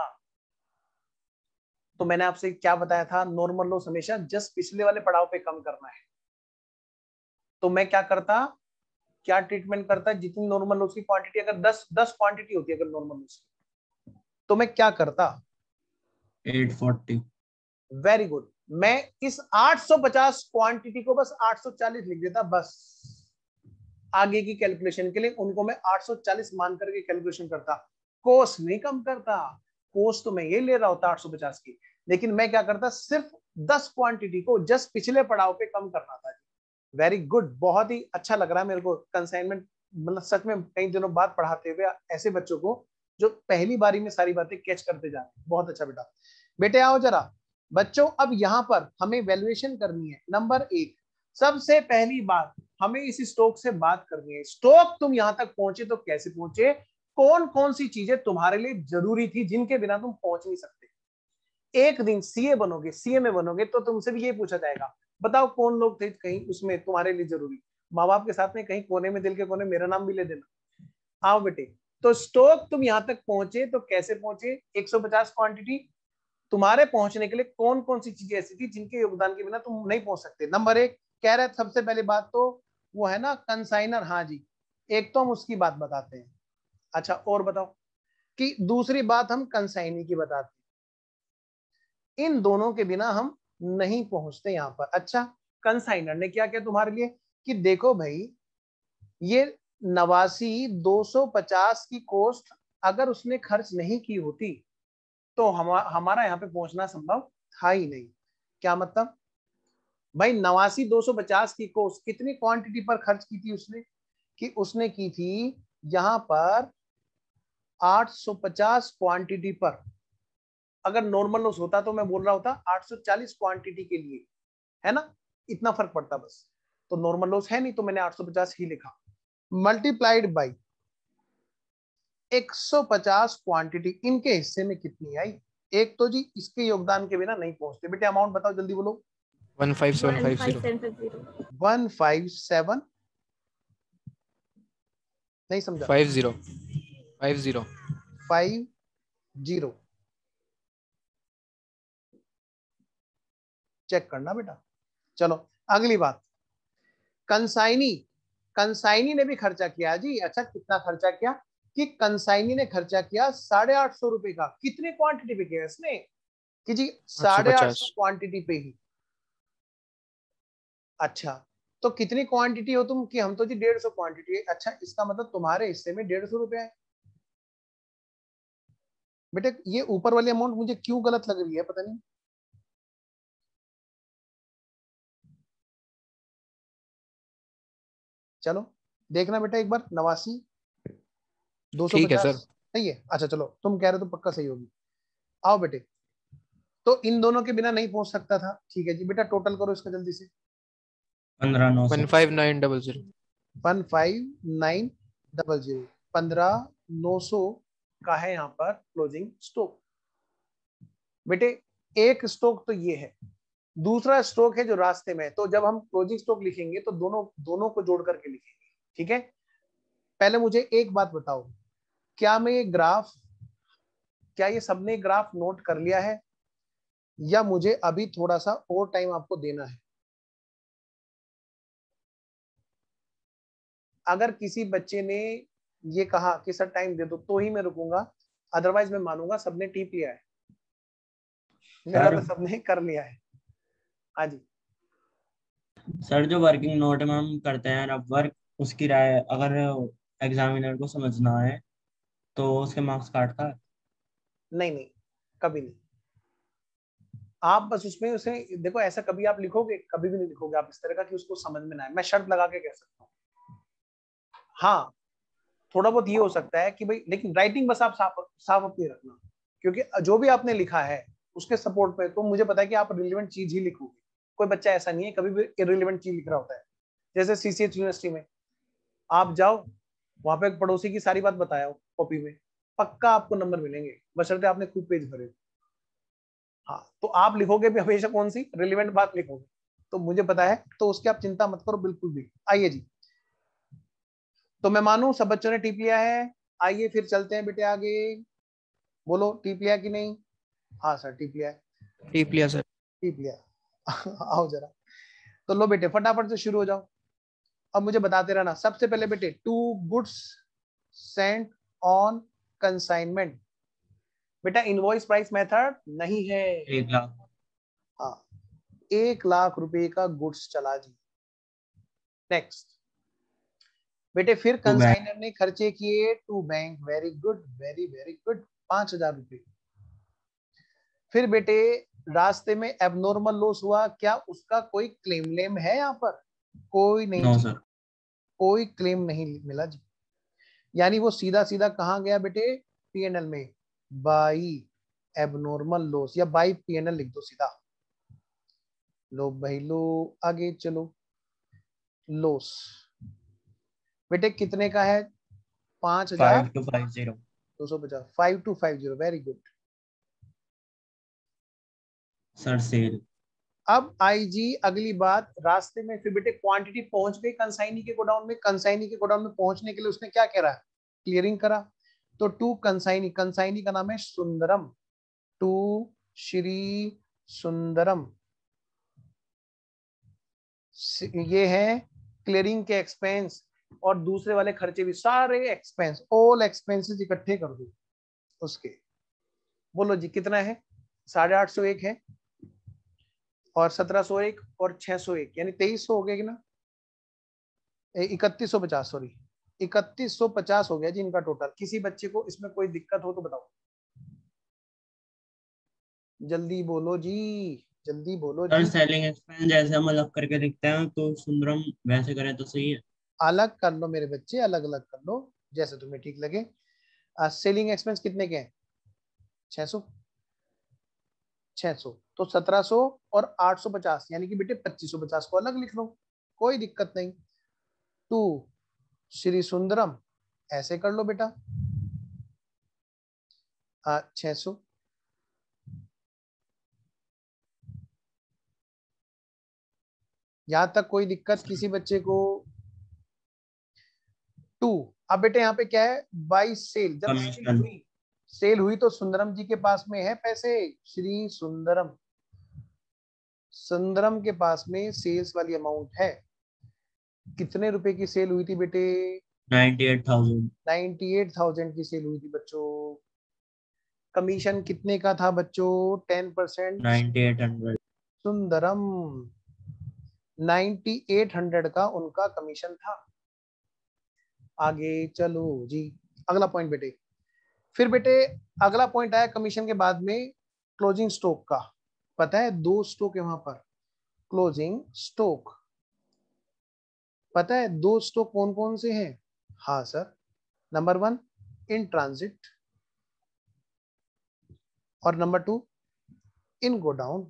तो मैंने आपसे क्या बताया था? नॉर्मल लॉस हमेशा जस्ट पिछले वाले पड़ाव पे कम करना है। तो मैं क्या करता, क्या ट्रीटमेंट करता? जितनी नॉर्मल लॉस की क्वांटिटी अगर दस दस क्वांटिटी होती है अगर नॉर्मल लॉस की, तो मैं क्या करता? Eight forty. Very good. मैं इस आठ सौ पचास क्वांटिटी को बस आठ सौ चालीस लिख देता बस। आगे की कैलकुलेशन के लिए उनको मैं आठ सौ चालीस मान करके कैलकुलेशन करता, कोस्ट नहीं कम करता। कोस्ट तो मैं ये ले रहा होता आठ सौ पचास की, लेकिन मैं क्या करता? सिर्फ दस क्वांटिटी को जस्ट पिछले पड़ाव पे कम करना था। वेरी गुड, बहुत ही अच्छा लग रहा है मेरे को कंसाइनमेंट। मतलब सच में कई दिनों बाद पढ़ाते हुए ऐसे बच्चों को जो पहली बारी में सारी बातें कैच करते जा रहे हैं। बहुत अच्छा बेटा। बेटे आओ जरा बच्चों, अब यहाँ पर हमें वैल्यूएशन करनी है। नंबर एक, सबसे पहली बात हमें इस स्टॉक से बात करनी है। स्टॉक तुम यहाँ तक पहुंचे तो कैसे पहुंचे? कौन कौन सी चीजें तुम्हारे लिए जरूरी थी जिनके बिना तुम पहुंच नहीं सकते? एक दिन सीए बनोगे, सीए में बनोगे तो तुमसे भी ये पूछा जाएगा, बताओ कौन लोग थे कहीं उसमें तुम्हारे लिए जरूरी? माँ बाप के साथ में कहीं कोने में, दिल के कोने, मेरा नाम भी ले देना। आओ बेटे, तो स्टॉक तुम यहां तक पहुंचे तो कैसे पहुंचे? एक सौ पचास क्वांटिटी। तुम्हारे पहुंचने के लिए कौन कौन सी चीजें ऐसी थी जिनके योगदान के बिना तुम नहीं पहुंच सकते? नंबर एक कह रहे सबसे पहली बात तो वो है ना कंसाइनर। हाँ जी, एक तो हम उसकी बात बताते हैं। अच्छा और बताओ कि दूसरी बात हम कंसाइनी की बताते हैं। इन दोनों के बिना हम नहीं पहुंचते यहां पर। अच्छा कंसाइनर ने क्या किया तुम्हारे लिए कि देखो भाई ये नवासी दो सौ पचास की कॉस्ट अगर उसने खर्च नहीं की होती तो हम हमारा यहाँ पे पहुंचना संभव था ही नहीं। क्या मतलब भाई नवासी दो सौ पचास की कॉस्ट कितनी क्वांटिटी पर खर्च की थी उसने? कि उसने की थी यहां पर आठ सौ पचास क्वांटिटी पर। अगर नॉर्मल लॉस होता तो मैं बोल रहा होता आठ सौ चालीस क्वांटिटी के लिए, है ना, इतना फर्क पड़ता बस। तो नॉर्मल लॉस है नहीं तो मैंने आठ सौ पचास ही लिखा, मल्टीप्लाइड बाई एक सौ पचास क्वांटिटी इनके हिस्से में कितनी आई? एक तो जी इसके योगदान के बिना नहीं पहुंचते। बेटे अमाउंट बताओ जल्दी बोलो। One five seven five zero one five seven नहीं समझा। Five zero five zero five zero check करना बेटा। चलो अगली बात, कंसाइनी। कंसाइनी ने भी खर्चा किया जी। अच्छा कितना खर्चा किया? कि कंसाइनी ने खर्चा किया साढ़े आठ सौ रुपए का। कितने क्वांटिटी पे किया इसने? कि जी साढ़े आठ सौ क्वांटिटी पे ही। अच्छा तो कितनी क्वांटिटी हो तुम? कि हम तो जी डेढ़ सौ क्वांटिटी है। अच्छा इसका मतलब तुम्हारे हिस्से में डेढ़ सौ रुपए है। बेटे ये ऊपर वाली अमाउंट मुझे क्यों गलत लग रही है पता नहीं। चलो देखना बेटा एक बार, नवासी दो सौ ठीक है पचास सर। सही है। अच्छा चलो तुम कह रहे हो तो पक्का सही होगी। आओ बेटे, तो इन दोनों के बिना नहीं पहुंच सकता था। ठीक है जी बेटा टोटल करो इसका जल्दी से। पंद्रह नौ सौ one five nine double zero one five nine double zero पंद्रह नौ सौ का है यहाँ पर क्लोजिंग स्टॉक। बेटे एक स्टॉक तो ये है, दूसरा स्टॉक है जो रास्ते में है। तो जब हम क्लोजिंग स्टॉक लिखेंगे तो दोनों दोनों को जोड़ करके लिखेंगे। ठीक है पहले मुझे एक बात बताओ, क्या मैं ये ग्राफ, क्या ये सबने ग्राफ नोट कर लिया है या मुझे अभी थोड़ा सा और टाइम आपको देना है? अगर किसी बच्चे ने ये कहा कि सर टाइम दे दो तो ही मैं रुकूंगा, अदरवाइज मैं मानूंगा सबने टीप लिया है। मेरा तो सबने कर लिया है। हाँ जी सर जो वर्किंग नोट में हम करते हैं अब वर्क, उसकी राय अगर एग्जामिनर को समझना है तो उसके मार्क्स काटता है? नहीं नहीं कभी नहीं। आप बस उसमें उसे देखो, ऐसा कभी आप लिखोगे, कभी भी नहीं लिखोगे आप इस तरह का कि उसको समझ में ना आए। मैं शर्त लगा के कह सकता हूँ। हाँ थोड़ा बहुत ये हो सकता है कि भाई, लेकिन राइटिंग बस आप साफ साफ अपनी रखना, क्योंकि जो भी आपने लिखा है उसके सपोर्ट पे तो मुझे पता है कि आप रिलेवेंट चीज ही लिखोगे। कोई बच्चा ऐसा नहीं है कभी भी इरिलेवेंट चीज लिख रहा होता है। जैसे सीसीएच यूनिवर्सिटी में आप जाओ, वहां पे एक पड़ोसी की सारी बात बताया हो कॉपी में, पक्का आपको नंबर मिलेंगे बशर्ते आपने खूब पेज भरे। हाँ तो आप लिखोगे भी हमेशा कौन सी रिलेवेंट बात लिखोगे, तो मुझे पता है, तो उसकी आप चिंता मत करो बिल्कुल भी। आइए जी, तो मैं मानूं सब बच्चों ने टिप लिया है। आइए फिर चलते हैं बेटे आगे। बोलो टिप लिया कि नहीं? हाँ सर टिप लिया है। टीप लिया सर। टिप लिया आओ जरा। तो लो बेटे फटाफट से शुरू हो जाओ। अब मुझे बताते रहना। सबसे पहले बेटे to goods sent on consignment. बेटा इनवॉइस प्राइस मेथड नहीं है। एक लाख हाँ एक लाख रुपए का गुड्स चला जी। नेक्स्ट बेटे फिर टू बैंक कंसाइनर ने खर्चे किए to bank. Very good very very good, पांच हजार रुपए। फिर बेटे रास्ते में एबनॉर्मल लॉस हुआ, क्या उसका कोई क्लेम लेम है यहाँ पर? कोई नहीं नो जी, सर। कोई क्लेम नहीं मिला जी। यानी वो सीधा सीधा कहाँ गया बेटे? पीएनएल में, बाई एबनॉर्मल लॉस, या बाई पीएनएल लिख दो सीधा। लो भाई लो आगे चलो। लॉस बेटे कितने का है? पांच हजार फाइव टू फाइव जीरो दो सौ पचास five two five zero very good. Sir sale. अब आई जी अगली बात, रास्ते में फिर बेटे क्वांटिटी पहुंच गई कंसाइनी के गोडाउन में। कंसाइनी के गोडाउन में पहुंचने के लिए उसने क्या करा? क्लियरिंग करा। तो टू कंसाइनी, कंसाइनी का नाम है सुंदरम, टू श्री सुंदरम। ये है क्लियरिंग के एक्सपेंस और दूसरे वाले खर्चे भी, सारे एक्सपेंस, ऑल एक्सपेंसेस इकट्ठे कर दो उसके। बोलो जी कितना है? साढ़े आठ सौ एक है और सत्रह सौ एक और छह सौ एक, यानी तेईस सौ हो गया कि ना, इकतीस सौ पचास, सॉरी इकतीस सौ पचास हो गया जी इनका टोटल। किसी बच्चे को इसमें कोई दिक्कत हो तो बताओ, जल्दी बोलो जी, जल्दी बोलो सर जी। सेलिंग एक्सपेंस जैसे हम अलग करके देखते हैं तो सुंदरम वैसे करें तो सही है? अलग कर लो मेरे बच्चे, अलग अलग कर लो जैसे तुम्हें ठीक लगे। सेलिंग एक्सपेंस कितने के हैं? छह सौ, छह सौ तो सत्रह सौ और आठ सौ पचास, यानी कि बेटे पच्चीस सौ पचास को अलग लिख लो, कोई दिक्कत नहीं। टू श्री सुंदरम ऐसे कर लो बेटा, छह सौ, यहां तक कोई दिक्कत किसी बच्चे को? टू, अब बेटे यहाँ पे क्या है, बाई सेल, जब सेल कमीशन। हुई, सेल हुई तो सुंदरम जी के पास में है पैसे, श्री सुंदरम, सुंदरम के पास में सेल्स वाली अमाउंट है। कितने रुपए की सेल हुई थी बेटे? Ninety eight thousand. Ninety eight thousand की सेल हुई थी बच्चों। कमीशन कितने का था बच्चों? Ten percent. Ninety eight hundred. Sundaram ninety eight hundred का उनका कमीशन था। आगे चलो जी, अगला पॉइंट बेटे। फिर बेटे अगला पॉइंट आया कमीशन के बाद में क्लोजिंग स्टॉक का। पता है दो स्टॉक है वहां पर, क्लोजिंग स्टॉक। पता है दो स्टॉक कौन कौन से हैं? हाँ sir, number one in transit और नंबर टू इन गोडाउन।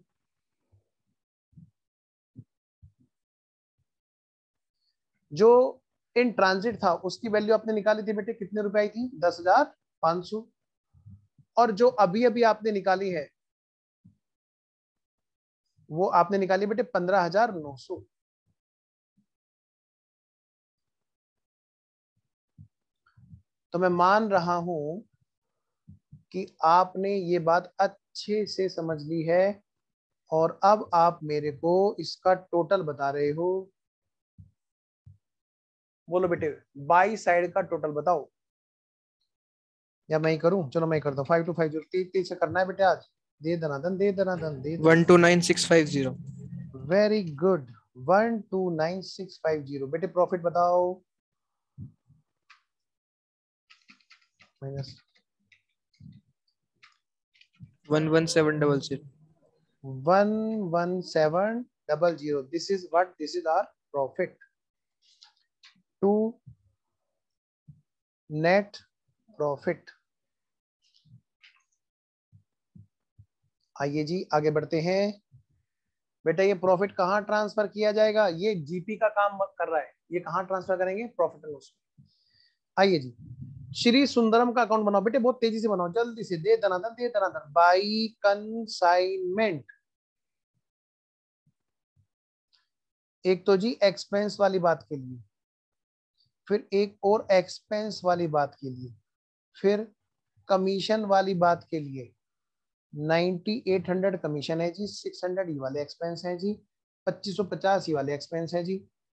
जो इन ट्रांजिट था उसकी वैल्यू आपने निकाली थी बेटे, कितने रुपए आई थी? दस हजार पांच सौ। और जो अभी अभी आपने निकाली है वो आपने निकाली बेटे पंद्रह हजार नौ सौ। तो मैं मान रहा हूं कि आपने ये बात अच्छे से समझ ली है और अब आप मेरे को इसका टोटल बता रहे हो। बोलो बेटे बाई साइड का टोटल बताओ, या मैं ही करूं? चलो मैं ही करता हूँ। फाइव टू फाइव जीरो, तीन तीन से करना है बेटे आज। दे दनादन, दे दनादन, दे one two nine six five zero. Very good, one two nine six five zero. बेटे प्रॉफिट बताओ। Minus one one seven double zero. One one seven double zero. This is what, this is our profit to net profit. आइए जी आगे बढ़ते हैं। बेटा ये profit कहाँ ट्रांसफर किया जाएगा? ये जीपी का काम कर रहा है, ये कहाँ ट्रांसफर करेंगे? Profit and loss. आइए जी, श्री सुंदरम का अकाउंट बनाओ बेटे, बहुत तेजी से बनाओ, जल्दी से। दे दनादन, दे दनादन, बाई कंसाइनमेंट। एक तो जी एक्सपेंस वाली बात के लिए, फिर एक और एक्सपेंस वाली बात के लिए, फिर कमीशन वाली बात के लिए। नाइन्टी एट हंड्रेड कमीशन है जी, सिक्स हंड्रेड ये वाले एक्सपेंस है जी, पच्चीस सौ पचास ये वाले एक्सपेंस है जी।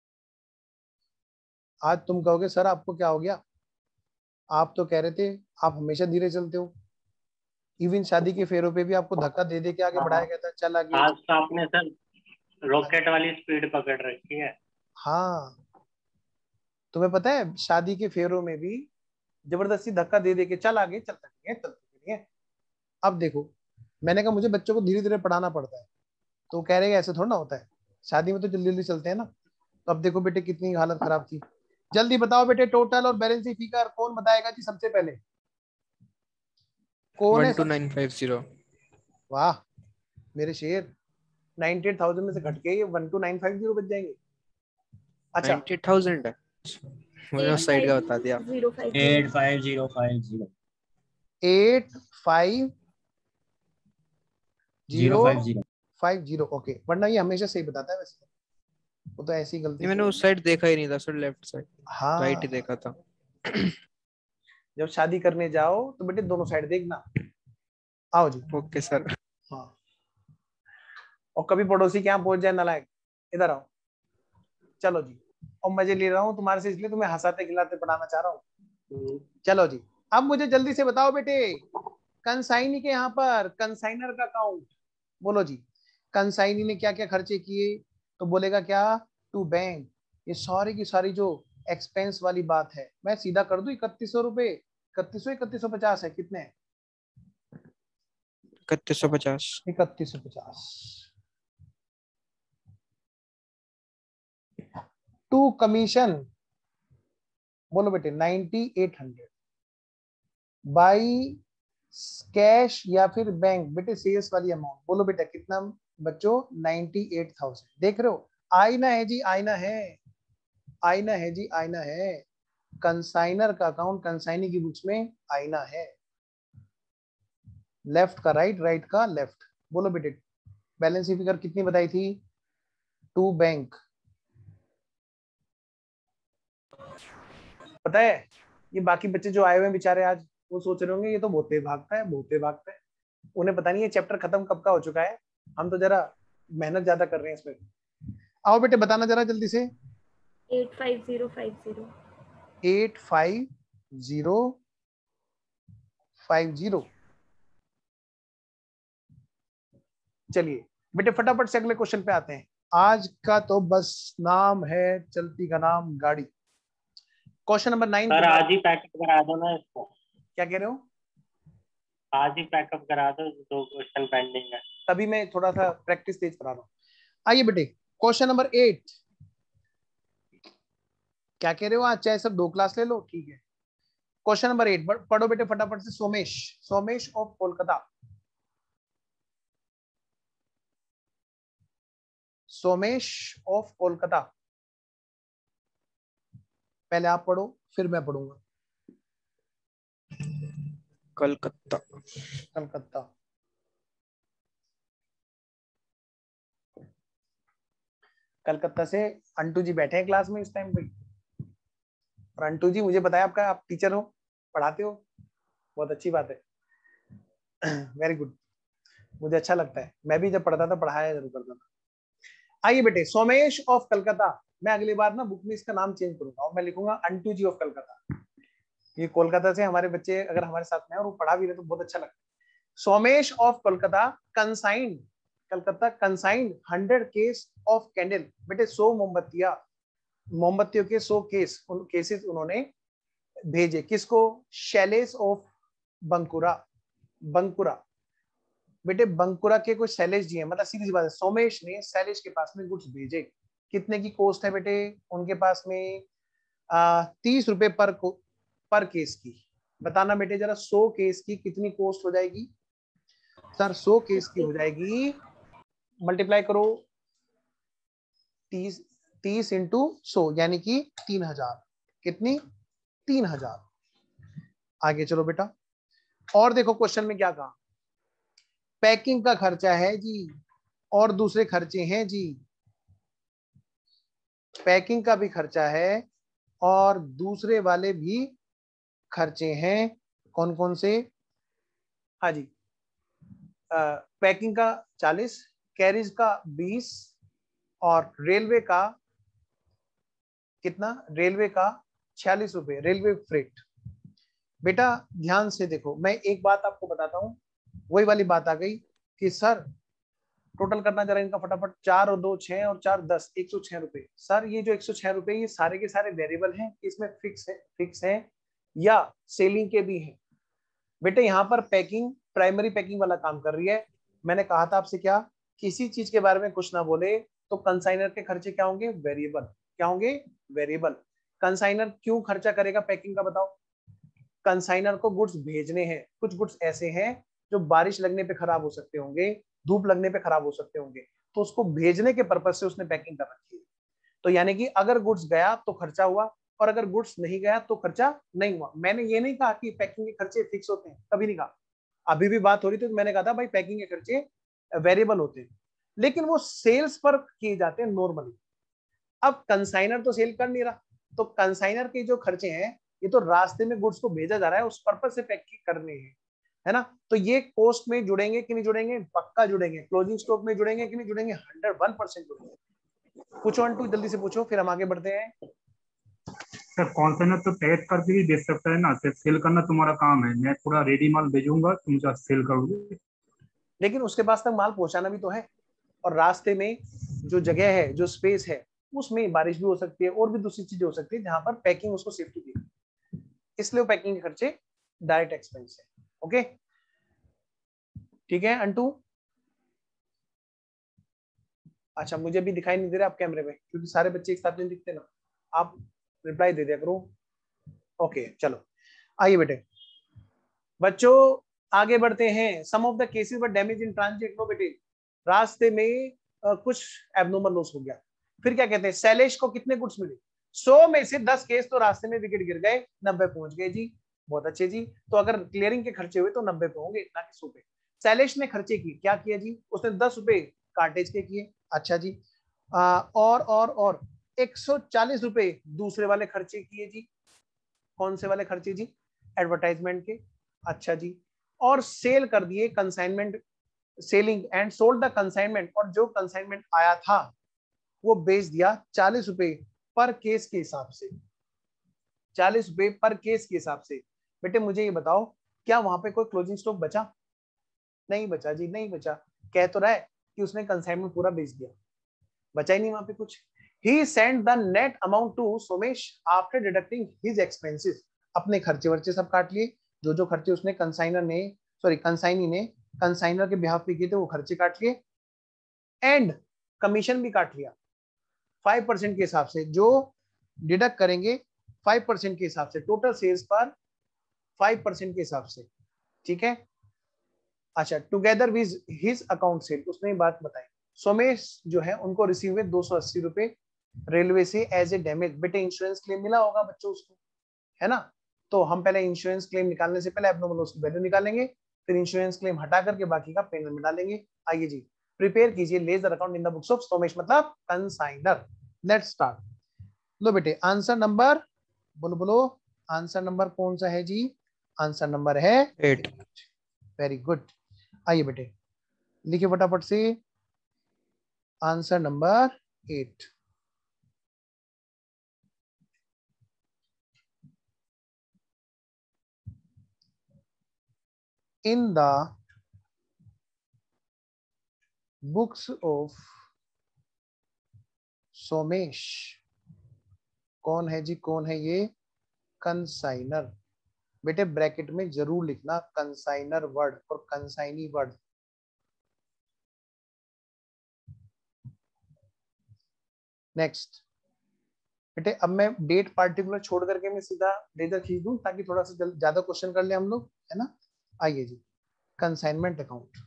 आज तुम कहोगे सर आपको क्या हो गया, आप तो कह रहे थे आप हमेशा धीरे चलते हो, इवन शादी के फेरों पे भी आपको धक्का दे दे के आगे बढ़ाया गया था, चल आगे। आज तो आपने सर रॉकेट वाली स्पीड पकड़ रखी है। हाँ, तुम्हें पता है शादी के फेरों में भी जबरदस्ती धक्का दे दे के चल आगे, चलता नहीं है, चलता नहीं है। अब देखो, मैंने कहा मुझे बच्चों को धीरे धीरे पढ़ाना पड़ता है, तो कह रहे हैं ऐसे थोड़ा ना होता है, शादी में तो जल्दी जल्दी चलते हैं ना। तो अब देखो बेटे कितनी हालत खराब थी। जल्दी बताओ बेटे टोटल और बैलेंस शीट फिगर कौन बताएगा जी सबसे पहले? कौन है वन टू सब? Nine five zero. वाह मेरे शेर, नाइन्टी एट थाउजेंड में से घट के ये one two nine five zero बच जाएंगे। अच्छा नाइन्टी थाउजेंड है, मैंने साइड का बता दिया। Eight five zero five zero. Eight five zero zero five zero. Five zero. Okay, वरना ये हमेशा सही बताता है वैसे, वो तो ऐसी गलती नहीं, मैंने से। उस साइड देखा ही नहीं था सर, लेफ्ट साइड हाँ राइट ही देखा था। जब शादी करने जाओ तो बेटे दोनों साइड देखना। आओ जी। Okay sir. हाँ, और कभी पड़ोसी के यहाँ पहुंच जाए नालायक, इधर आओ। चलो जी, और मजे ले रहा हूँ तुम्हारे से, इसलिए तुम्हें हंसाते खिलाते पढ़ाना चाह रहा हूँ। चलो जी, अब मुझे जल्दी से बताओ बेटे, कंसाइनी के यहाँ पर कंसाइनर का काउंट बोलो जी। कंसाइनी ने क्या क्या खर्चे किए, तो बोलेगा क्या, टू बैंक। ये सारी की सारी जो एक्सपेंस वाली बात है, मैं सीधा कर दूं इकतीस सौ रुपए, इकतीस सौ इकतीस सौ पचास है, कितने हैं? इकतीस सौ पचास। इकतीस सौ पचास। टू कमीशन बोलो बेटे ninety eight hundred by cash या फिर बैंक, बेटे सेल्स वाली अमाउंट बोलो बेटा कितना बच्चों, नाइनटी एट थाउजेंड। देख रहे हो, आईना है जी, आईना है, आईना है जी, आईना है। कंसाइनर का अकाउंट कंसाइनी की बुक्स में आईना है, लेफ्ट का राइट, राइट का लेफ्ट। बोलो बेटे बैलेंस शीट फिगर कितनी बताई थी, टू बैंक। पता है ये बाकी बच्चे जो आए हुए हैं बेचारे आज, वो सोच रहे होंगे ये तो भोते भागता है, भोते भागता है। उन्हें पता नहीं है चैप्टर खत्म कब का हो चुका है, हम तो जरा मेहनत ज्यादा कर रहे हैं इसमें। आओ बेटे बताना जरा जल्दी से। Eight five zero five zero. Eight five zero five zero. चलिए बेटे फटाफट से अगले क्वेश्चन पे आते हैं। आज का तो बस नाम है चलती का नाम गाड़ी। Question number nine. सर आज ही पैकअप करा दो ना इसको। क्या कह रहे हो? आज ही पैकअप करा दो, दो क्वेश्चन पेंडिंग है। तभी मैं थोड़ा सा प्रैक्टिस तेज करा रहा हूँ। आइए बेटे क्वेश्चन नंबर एट। क्या कह रहे हो, आज चाहे सब दो क्लास ले लो, ठीक है। क्वेश्चन नंबर एट पढ़ो बेटे फटाफट से। Somesh, Somesh of Kolkata, Somesh of Kolkata. पहले आप पढ़ो फिर मैं पढ़ूंगा। कलकत्ता। कलकत्ता। कलकत्ता से अंटू जी बैठे हैं क्लास में इस टाइम पे। और अंटू जी मुझे बताया आपका, आप टीचर हो, पढ़ाते हो, बहुत अच्छी बात है। वेरी गुड, मुझे अच्छा लगता है। मैं भी जब पढ़ता था पढ़ाया जरूर करता था। आइए बेटे सोमेश ऑफ कलकत्ता। मैं अगली बार ना बुक में इसका नाम चेंज करूंगा और मैं लिखूंगा अंटू जी ऑफ कलकत्ता। ये कोलकाता से हमारे बच्चे अगर हमारे साथ में और वो पढ़ा भी रहे तो बहुत अच्छा लगता है। Somesh of Kolkata consigned, Calcutta consigned hundred case of candle. बेटे सौ मोमबत्तियां, मोमबत्तियों के सौ केस, उन केसेस उन्होंने भेजे। किसको? शैलेश ऑफ बंकुरा, बंकुरा। बेटे बंकुरा के कुछ शैलेश जी हैं, मतलब सीधी सी बात है, सोमेश ने शैलेश के पास में गुड्स भेजे। कितने की कॉस्ट है बेटे उनके पास में? तीस रुपए पर पर केस की। बताना बेटे जरा, सौ केस की कितनी कॉस्ट हो जाएगी? सर सौ केस की हो जाएगी, मल्टीप्लाई करो तीस, तीस इंटू सौ यानी कि तीन हजार। कितनी? तीन हजार। आगे चलो बेटा, और देखो क्वेश्चन में क्या कहा। पैकिंग का खर्चा है जी, और दूसरे खर्चे हैं जी। पैकिंग का भी खर्चा है और दूसरे वाले भी खर्चे हैं। कौन कौन से? हाँ जी, पैकिंग का चालीस, कैरिज का बीस, और रेलवे का कितना? रेलवे का छियालीस रुपए, रेलवे फ्रेट। बेटा ध्यान से देखो, मैं एक बात आपको बताता हूं, वही वाली बात आ गई कि सर टोटल करना जरा इनका फटाफट। चार और दो छह और चार दस, एक सौ छह रुपए। सर ये जो एक सौ छह रुपए ये सारे के सारे वेरिएबल हैं, इसमें फिक्स है, फिक्स है या सेलिंग के भी हैं? बेटे यहाँ पर पैकिंग, प्राइमरी पैकिंग वाला काम कर रही है। मैंने कहा था आपसे क्या, किसी चीज के बारे में कुछ ना बोले तो कंसाइनर के खर्चे क्या होंगे? वेरिएबल। क्या होंगे? वेरिएबल। कंसाइनर क्यों खर्चा करेगा पैकिंग का, बताओ? कंसाइनर को गुड्स भेजने हैं। कुछ गुड्स ऐसे हैं जो बारिश लगने पे खराब हो सकते होंगे, धूप लगने पे खराब हो सकते होंगे, तो उसको भेजने के पर्पज से उसने पैकिंग कर रखी है। तो यानी कि अगर गुड्स गया तो खर्चा हुआ, और अगर गुड्स नहीं गया तो खर्चा नहीं हुआ। मैंने ये नहीं कहा कि पैकिंग के खर्चे फिक्स होते हैं, कभी नहीं कहा। अभी भी बात हो रही थी तो मैंने कहा था भाई पैकिंग के खर्चे वेरिएबल होते हैं, लेकिन वो सेल्स पर किए जाते हैं नॉर्मली। अब कंसाइनर तो सेल कर नहीं रहा, तो कंसाइनर के जो खर्चे हैं ये तो रास्ते में गुड्स को भेजा जा रहा है, उस पर्पज से पैकिंग करने हैं, है ना। तो ये कॉस्ट में जुड़ेंगे कि नहीं जुड़ेंगे, पक्का जुड़ेंगे। क्लोजिंग स्टॉक में जुड़ेंगे कि नहीं जुड़ेंगे, हंड्रेड वन परसेंट जुड़ेंगे। पूछो अंटू, जल्दी से पूछो, फिर हम आगे बढ़ते हैं। सर कॉन्साइनर तो पैक करके भी बेच सकता है ना, सिर्फ सेल करना तुम्हारा काम है। मैं पूरा रेडी माल भेजूंगा, तुम जो सेल करोगे। लेकिन उसके पास तक माल पहुंचाना भी तो है, और रास्ते में जो जगह है, जो स्पेस है, उसमें बारिश भी हो सकती है और भी दूसरी चीजें हो सकती है जहां पर पैकिंग उसको सेफ्टी दी, इसलिए वो पैकिंग के खर्चे डायरेक्ट एक्सपेंस है। ओके ठीक है अंटू। अच्छा मुझे भी दिखाई नहीं दे रहा आप कैमरे में, क्योंकि सारे बच्चे एक साथ नहीं दिखते ना, आप रिप्लाई दे दिया करो। ओके चलो आइए बेटे, बच्चों आगे बढ़ते हैं। Some of the cases were damage in transit. No बेटे, रास्ते में आ, कुछ एबनॉर्मल लॉस हो गया। फिर क्या कहते हैं, शैलेश को कितने गुड्स मिले, सौ में से दस केस तो रास्ते में विकेट गिर गए, नब्बे पहुंच गए जी। बहुत अच्छे जी, तो अगर क्लियरिंग के खर्चे हुए तो नब्बे पे होंगे, ना कि सौ पे। शैलेश ने खर्चे किए, क्या किया जी, उसने दस रुपए कार्टेज के किए। अच्छा जी, आ, और और और एक सौ चालीस रुपए दूसरे वाले खर्चे किए जी। कौन से वाले खर्चे जी, एडवर्टाइजमेंट के। अच्छा जी, और सेल कर दिए consignment, selling and sold the consignment, और जो कंसाइनमेंट आया था वो बेच दिया चालीस रुपए पर केस के हिसाब से, चालीस रुपए पर केस के हिसाब से। बेटे मुझे ये बताओ, क्या वहां पे कोई क्लोजिंग स्टॉक बचा, नहीं बचा जी, नहीं बचा। कह तो रहा है कि उसने कंसाइनमेंट पूरा बेच दिया, बचा ही नहीं वहां पे कुछ। He sent the net amount to Somesh after deducting his expenses। अपने खर्चे वर्चे सब काट लिए, जो जो खर्चे उसने कंसाइनर ने सॉरी कंसाइनी ने कंसाइनर के बिहाफ पे किए थे वो खर्चे काट लिए, एंड कमीशन भी काट लिया फाइव परसेंट के हिसाब से, जो डिडक्ट करेंगे फाइव परसेंट के हिसाब से, टोटल सेल्स पर फाइव परसेंट के हिसाब से, ठीक है। अच्छा, together with his account sale, उसने बात बताई। सोमेश जो है उनको रिसीव हुए दो सौ अस्सी रुपए रेलवे से एज ए डैमेज। बेटे इंश्योरेंस क्लेम मिला होगा बच्चों उसको, है ना। तो हम पहले इंश्योरेंस क्लेम निकालने से पहले एब्नॉर्मल लॉस की वैल्यू निकालेंगे, फिर इंश्योरेंस क्लेम हटा करके बाकी का पेमेंट में डालेंगे। आइए जी, प्रिपेयर कीजिए ledger account in the books of Somesh, मतलब कंसाइनर। Let's start. लो बेटे आंसर नंबर बोलो बोलो, आंसर नंबर कौन सा है जी, आंसर नंबर है एट। Very good. आइए बेटे लिखिए फटाफट से answer number eight. in the books of Somesh, कौन है जी, कौन है ये, कंसाइनर। बेटे ब्रैकेट में जरूर लिखना कंसाइनर वर्ड और कंसाइनी वर्ड। नेक्स्ट बेटे, अब मैं डेट पार्टिकुलर छोड़ करके मैं सीधा लेजर खींच दूं ताकि थोड़ा सा ज्यादा क्वेश्चन कर ले हम लोग, है ना। आइए जी, कंसाइनमेंट अकाउंट।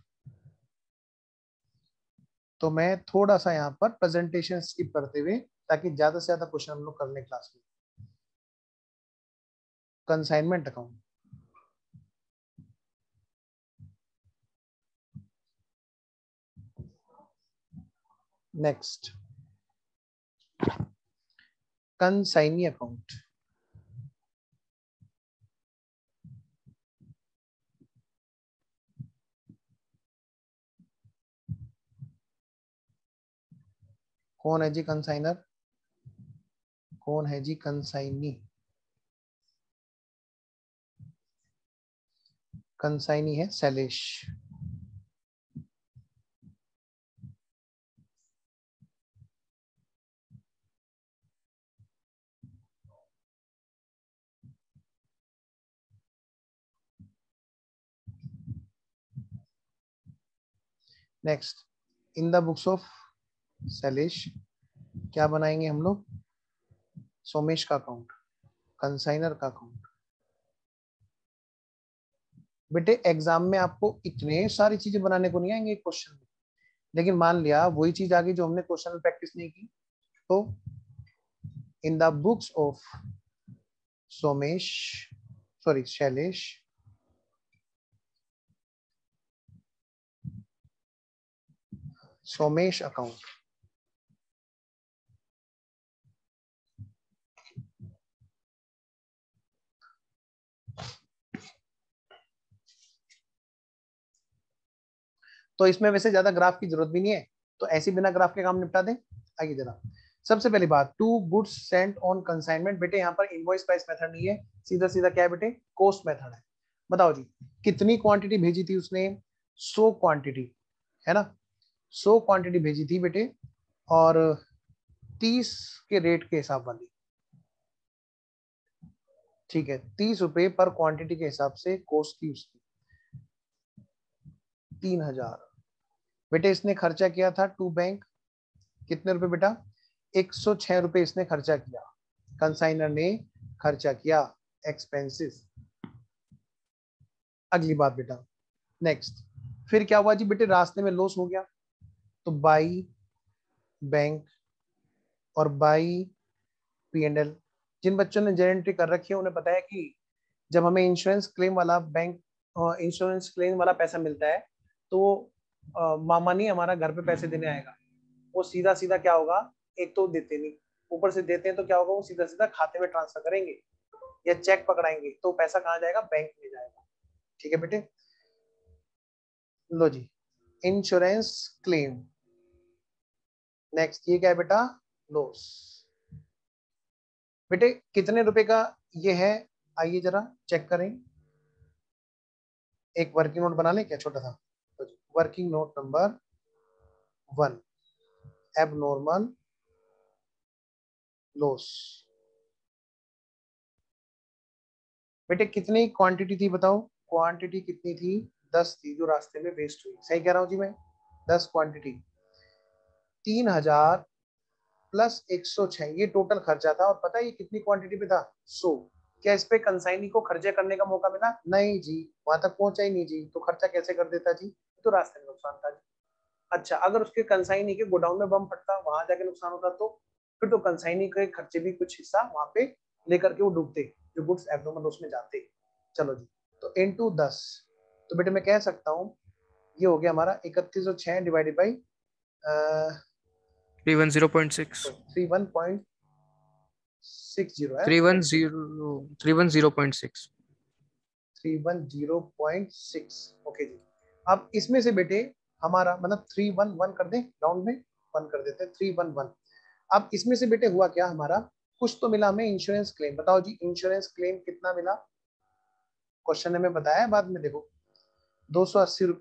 तो मैं थोड़ा सा यहाँ पर प्रेजेंटेशन स्किप करते हुए, ताकि ज्यादा से ज्यादा क्वेश्चन हम लोग कर लें क्लास में। Consignment account, next consignee account, कौन है जी कंसाइनर, कौन है जी कंसाइनी, कंसाइनी है Shailesh. Next in the books of Shailesh क्या बनाएंगे हम लोग, सोमेश का अकाउंट, कंसाइनर का अकाउंट। बेटे एग्जाम में आपको इतने सारी चीजें बनाने को नहीं आएंगे क्वेश्चन में, लेकिन मान लिया वही चीज आ गई जो हमने क्वेश्चन में प्रैक्टिस नहीं की, तो in the books of Somesh sorry Shailesh Somesh account, तो इसमें वैसे ज्यादा ग्राफ की जरूरत भी नहीं है, तो ऐसी बिना ग्राफ के काम निपटा दें। आइए जरा, सबसे पहली बात, to goods sent on consignment. बेटे यहाँ पर इनवॉइस प्राइस मेथड नहीं है, सीधा सीधा क्या है बेटे, कॉस्ट मेथड है। बताओ जी, कितनी क्वांटिटी भेजी थी उसने, सौ क्वांटिटी, है ना, सौ क्वांटिटी भेजी थी बेटे, और तीस के रेट के हिसाब वाली, ठीक है, तीस रुपए पर क्वांटिटी के हिसाब से कॉस्ट थी उसकी तीन हजार। बेटे इसने खर्चा किया था टू बैंक, कितने रुपए बेटा, एक सौ छह रुपए इसने खर्चा किया, कंसाइनर ने खर्चा किया, एक्सपेंसिस। अगली बात बेटा, नेक्स्ट, फिर क्या हुआ जी बेटे, रास्ते में लॉस हो गया, तो बाई बैंक और बाई पी एंड एल। जिन बच्चों ने जे एंट्री कर रखी है उन्हें पता है कि जब हमें इंश्योरेंस क्लेम वाला बैंक इंश्योरेंस क्लेम वाला पैसा मिलता है, तो आ, मामा नहीं हमारा घर पे पैसे देने आएगा, वो सीधा सीधा क्या होगा, एक तो देते नहीं, ऊपर से देते हैं तो क्या होगा, वो सीधा सीधा खाते में ट्रांसफर करेंगे या चेक पकड़ाएंगे, तो पैसा कहाँ जाएगा, बैंक में जाएगा। ठीक है बेटे, लो जी, इंश्योरेंस क्लेम। नेक्स्ट, ये क्या है बेटा, लॉस। बेटे कितने रुपए का ये है, आइए जरा चेक करें। एक वर्किंग नोट बना लें क्या, छोटा सा, working note number one, abnormal loss. बेटे कितनी क्वांटिटी थी बताओ, क्वांटिटी कितनी थी, दस थी जो रास्ते में वेस्ट हुई, सही कह रहा हूं जी मैं, दस क्वांटिटी, तीन हजार प्लस एक सौ छह, ये टोटल खर्चा था, और पता है ये कितनी क्वांटिटी पे था, सौ। क्या इस पे कंसाइनी को खर्चे करने का मौका मिला, नहीं जी, वहां तक पहुंचा ही नहीं जी, तो खर्चा कैसे कर देता जी, तो रास्ते में नुकसान था जी। अच्छा, अगर उसके कंसाइनी के गोडाउन में बम फटता, वहां जाके नुकसान होता, तो फिर तो कंसाइनी के खर्चे भी कुछ हिस्सा वहां पे लेकर के वो डूबते, जो गुड्स एब्नॉर्मल लॉस में जाते। चलो जी, तो इनटू दस, तो बेटे मैं कह सकता हूँ ये हो गया हमारा इकतीस सौ छह divided by three one zero point six three one point six zero है, three one zero three one zero point six three one zero point six. Okay जी, अब इसमें से बेटे हमारा मतलब थ्री वन वन कर दें, राउंड में वन कर देते हैं, थ्री वन वन। अब इसमें से बेटे हुआ क्या, हमारा कुछ तो मिला हमें इंश्योरेंस क्लेम। बताओ जी, इंश्योरेंस क्लेम कितना मिला, क्वेश्चन ने हमें बताया है, बाद में देखो, दो सौ अस्सी रुपए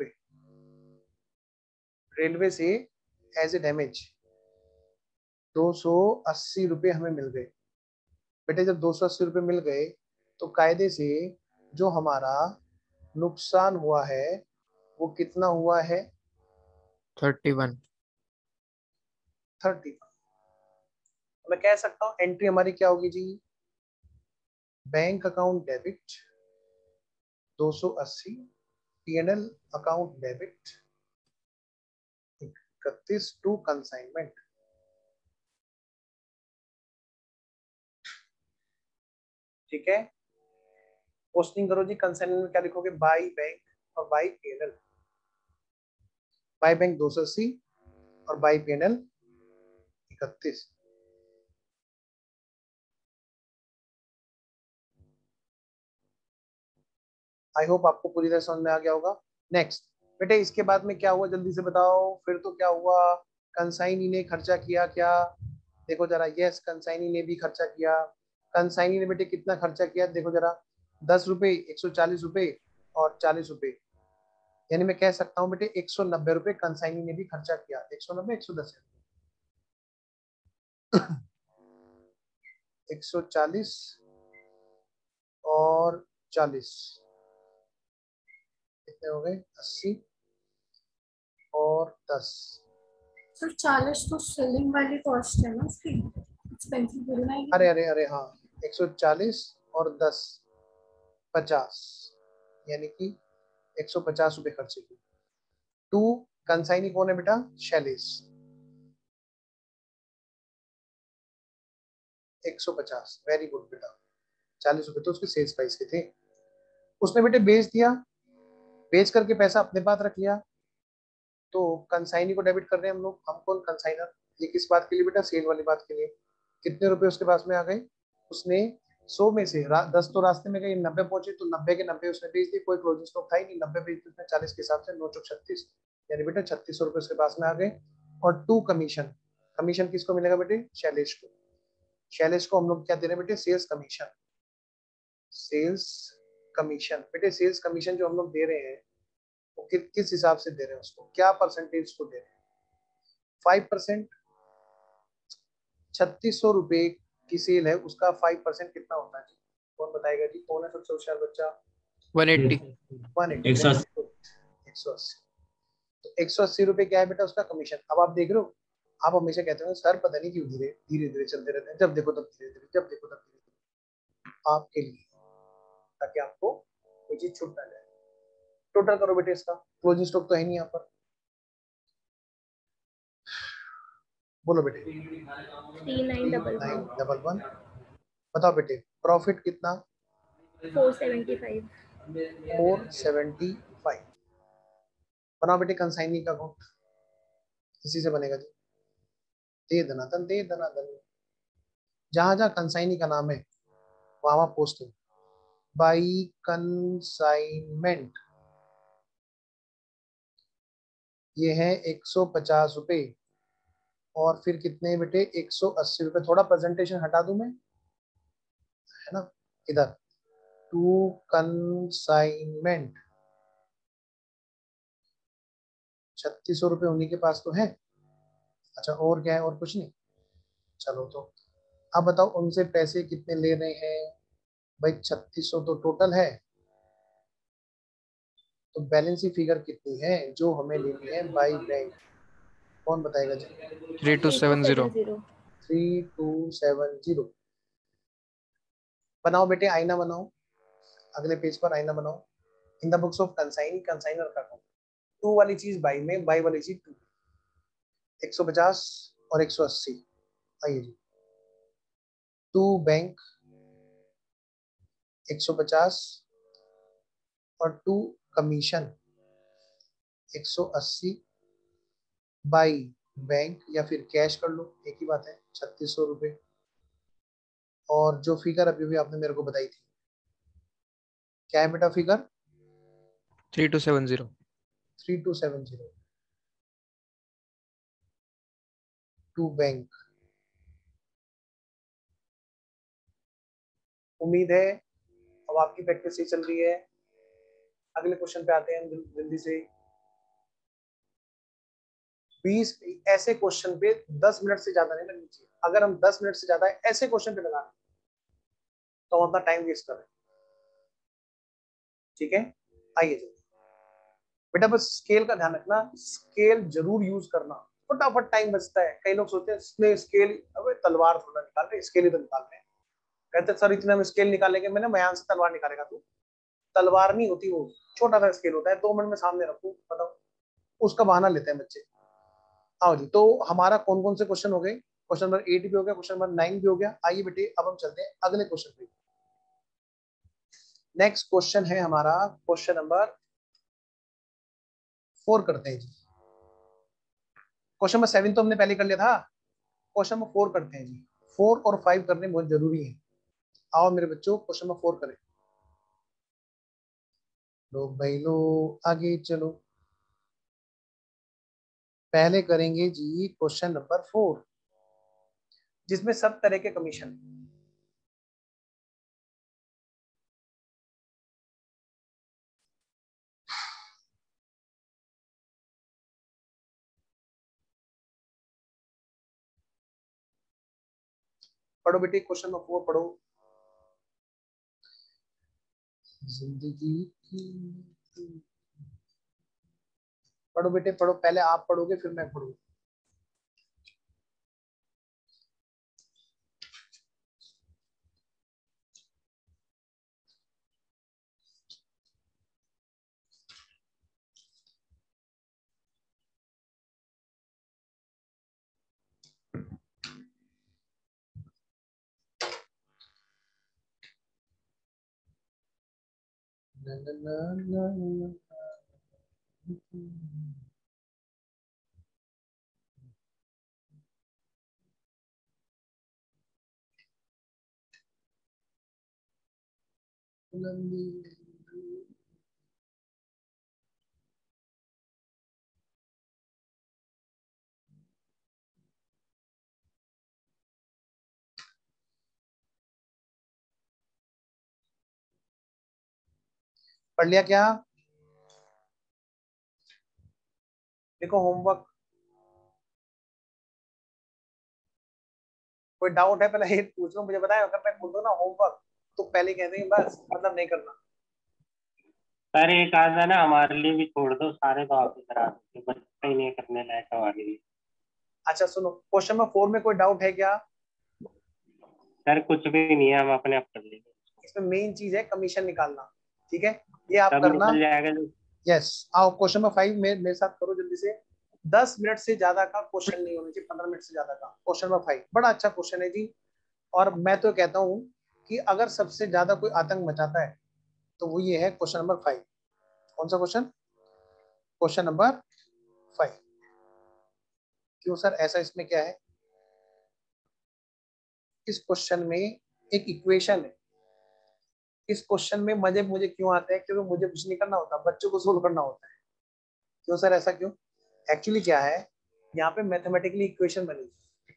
रेलवे से एज ए डैमेज, दो सौ अस्सी रुपए हमें मिल गए। बेटे जब दो सौ अस्सी रुपए मिल गए, तो कायदे से जो हमारा नुकसान हुआ है वो कितना हुआ है, थर्टी वन थर्टी। मैं कह सकता हूँ एंट्री हमारी क्या होगी जी, बैंक अकाउंट डेबिट दो सौ अस्सी, पीएनएल अकाउंट डेबिट इकतीस टू कंसाइनमेंट। ठीक है, पोस्टिंग करो जी, कंसाइनमेंट में क्या लिखोगे, बाई बैंक और बाई पीएनएल, बाई बैंक दो सौ अस्सी और बाई पीएनएल इकतीस। आई होप आपको पूरी तरह समझ में आ गया होगा। नेक्स्ट बेटे, इसके बाद में क्या हुआ जल्दी से बताओ, फिर तो क्या हुआ, कंसाइनी ने खर्चा किया क्या, देखो जरा, यस कंसाइनी ने भी खर्चा किया। कंसाइनी ने बेटे कितना खर्चा किया, देखो जरा, दस रुपए, एक सौ चालीस रुपए और चालीस रुपए, यानी मैं कह सकता हूँ बेटे एक सौ नब्बे रुपए कंसाइनी ने भी खर्चा किया, एक सौ नब्बे, एक सौ दस, एक सौ चालीस और चालीस, कितने हो गए, अस्सी और दस। सर चालीस तो सेलिंग वाली कॉस्ट है ना उसकी, एक्सपेंसिव थोड़ी ना है। अरे अरे अरे हाँ, एक सौ चालीस और दस, पचास, यानी कि एक सौ पचास रुपए खर्चे की। टू कंसाइनी कौन है बेटा, शैलेश, एक सौ पचास, वेरी गुड बेटा, चालीस रुपए तो उसके सेल्स प्राइस के थे, उसने बेटे बेच दिया, बेच करके पैसा अपने पास रख लिया, तो कंसाइनी को डेबिट कर रहे हैं हम लोग, हम कौन, कंसाइनर। ये किस बात के लिए बेटा, सेल वाली बात के लिए। कितने रुपए उसके पास में आ गए, उसने सौ में से दस तो रास्ते में गए, नब्बे पहुंचे, तो नब्बे के नब्बे उसने बेच दिए, कोई क्लोजिंग स्टॉक था ही नहीं, नब्बे बेच उसने चालीस के हिसाब से, नौ चौक छत्तीस, यानी बेटा छत्तीस सौ रुपए उसके पास में आ गए। और टू कमीशन, कमीशन किसको मिलेगा बेटे? शैलेश को। शैलेश को हम लोग क्या दे रहे हैं बेटे? Sales commission. सेल्स कमीशन बेटे, सेल्स कमीशन जो हम लोग दे रहे हैं वो कि, किस हिसाब से दे रहे हैं उसको, क्या परसेंटेज को दे रहे हैं? Five percent. छत्तीस सौ रुपए की सेल है, उसका फाइव परसेंट कितना होता है? कौन बताएगा जी? कौन है सबसे होशियार बच्चा? One eighty. One eighty. एक सौ अस्सी। एक सौ अस्सी। तो एक सौ अस्सी रुपए क्या है बेटा उसका कमीशन। अब आप देख रहे हो, आप हमेशा कहते हो सर पता नहीं क्यों धीरे धीरे धीरे चलते रहते हैं, जब देखो तब धीरे धीरे, जब देखो तब धीरे धीरे। आपके लिए, ताकि आपको कोई चीज छूट ना जाए। टोटल करो बेटे इसका, क्लोजिंग स्टॉक तो है नहीं यहाँ पर। बोलो बेटे। Three nine double nine one double one. बताओ बेटे प्रॉफिट कितना? Four seventy five. Four seventy five. बनाओ बेटे कंसाइनी का अकाउंट, इसी से बनेगा जी। दे दनादन, दे दनादन। जहां जहां कंसाइनी का नाम है वहां वहां पोस्ट हो। बाई कंसाइनमेंट ये है एक सौ पचास रुपए। और फिर कितने बेटे? एक सौ अस्सी रुपए। थोड़ा प्रेजेंटेशन हटा दूं मैं, है ना? इधर टू कंसाइनमेंट छत्तीस सौ रुपए उन्हीं के पास तो है। अच्छा और क्या है? और कुछ नहीं। चलो तो अब बताओ उनसे पैसे कितने ले रहे हैं भाई? छत्तीस सौ तो टोटल है, तो बैलेंस की फिगर कितनी है जो हमें लेनी है बाई बैंक? कौन बताएगा जी? Three two seven zero. Zero. Three two seven zero. बनाओ बेटे आईना बनाओ, अगले पेज पर आईना बनाओ। In the books of consign, consignor का टू वाली चीज बाई में, बाई वाली चीज टू। एक सौ पचास और एक सौ अस्सी। आइए जी। टू बैंक एक सौ पचास और टू कमीशन एक सौ अस्सी बाई बैंक, या फिर कैश कर लो, एक ही बात है, छत्तीस सौ रुपए। और जो फिगर अभी भी आपने मेरे को बताई थी, क्या है बेटा figure? Three two seven zero. Three two seven zero. To bank. उम्मीद है अब आपकी प्रैक्टिस सही चल रही है। अगले क्वेश्चन पे आते हैं जल्दी से। बीस ऐसे क्वेश्चन पे दस मिनट से ज्यादा नहीं लगनी चाहिए। अगर हम दस मिनट से ज्यादा ऐसे क्वेश्चन पे लगा तो हम अपना टाइम वेस्ट कर रहे हैं। ठीक है, आइए जी बेटा, बस स्केल का ध्यान रखना, स्केल जरूर यूज करना, फटाफट टाइम बचता है। कई लोग सोचते हैं इसमें स्केल, अबे तलवार थोड़ा निकाल रहे, स्केल ही तो निकाल रहे हैं। कहते सर इतने हम स्केल निकालेंगे, मैंने मयान से तलवार निकालेगा तू? तलवार नहीं होती वो, छोटा सा स्केल होता है, दो मिनट में सामने रखो, बताओ। उसका बहाना लेते हैं बच्चे। आओ जी, तो हमारा कौन कौन से क्वेश्चन हो गए? क्वेश्चन नंबर एट भी हो गया, क्वेश्चन नंबर नाइन भी हो गया। आइए बेटे अब हम चलते हैं अगले क्वेश्चन पे। नेक्स्ट क्वेश्चन है हमारा क्वेश्चन नंबर फोर करते हैं जी। क्वेश्चन नंबर सेवन तो हमने पहले कर लिया था, क्वेश्चन नंबर फोर करते हैं जी। फोर और फाइव करने बहुत जरूरी है। आओ मेरे बच्चों क्वेश्चन नंबर फोर करें। लो भाई लो, आगे चलो। पहले करेंगे जी क्वेश्चन नंबर फोर, जिसमें सब तरह के कमीशन। पढ़ो बेटे क्वेश्चन नंबर फोर पढ़ो। जिंदगी की पढ़ो बेटे पढ़ो, पहले आप पढ़ोगे फिर मैं पढ़ूंगा। ना, ना, ना, ना, ना, ना, पढ़ लिया क्या? देखो होमवर्क, कोई डाउट है? पहले एक पूछ लो, मुझे बताया। अगर मैं बोल दूं ना होमवर्क तो पहले कहते हैं बस, मतलब नहीं करना। सर एक आधा ना हमारे लिए भी छोड़ दो, सारे तो आप ही करा सकते, बच्चे ही नहीं करने लायक हमारे लिए। अच्छा सुनो, क्वेश्चन नंबर फोर में कोई डाउट है क्या? सर कुछ भी नहीं है, हम अपने आप कर लेंगे। इसमें मेन चीज है कमीशन निकालना, ठीक है? ये आप सब करना। निकल जाएगा जो। यस, आओ क्वेश्चन नंबर फाइव में मेरे साथ करो जल्दी से। दस मिनट से ज्यादा का क्वेश्चन नहीं होना चाहिए, पंद्रह मिनट से ज्यादा का। क्वेश्चन नंबर फाइव बड़ा अच्छा क्वेश्चन है जी, और मैं तो कहता हूँ कि अगर सबसे ज्यादा कोई आतंक मचाता है तो वो ये है क्वेश्चन नंबर फाइव। कौन सा क्वेश्चन? Question number five. क्यों सर, ऐसा इसमें क्या है? इस क्वेश्चन में एक इक्वेशन है। इस क्वेश्चन में मजे मुझे क्यों आते हैं? क्योंकि मुझे कुछ नहीं करना होता, बच्चों को सोल्व करना होता है। क्यों सर, ऐसा क्यों? एक्चुअली क्या है, यहाँ पे मैथमेटिकली इक्वेशन बनी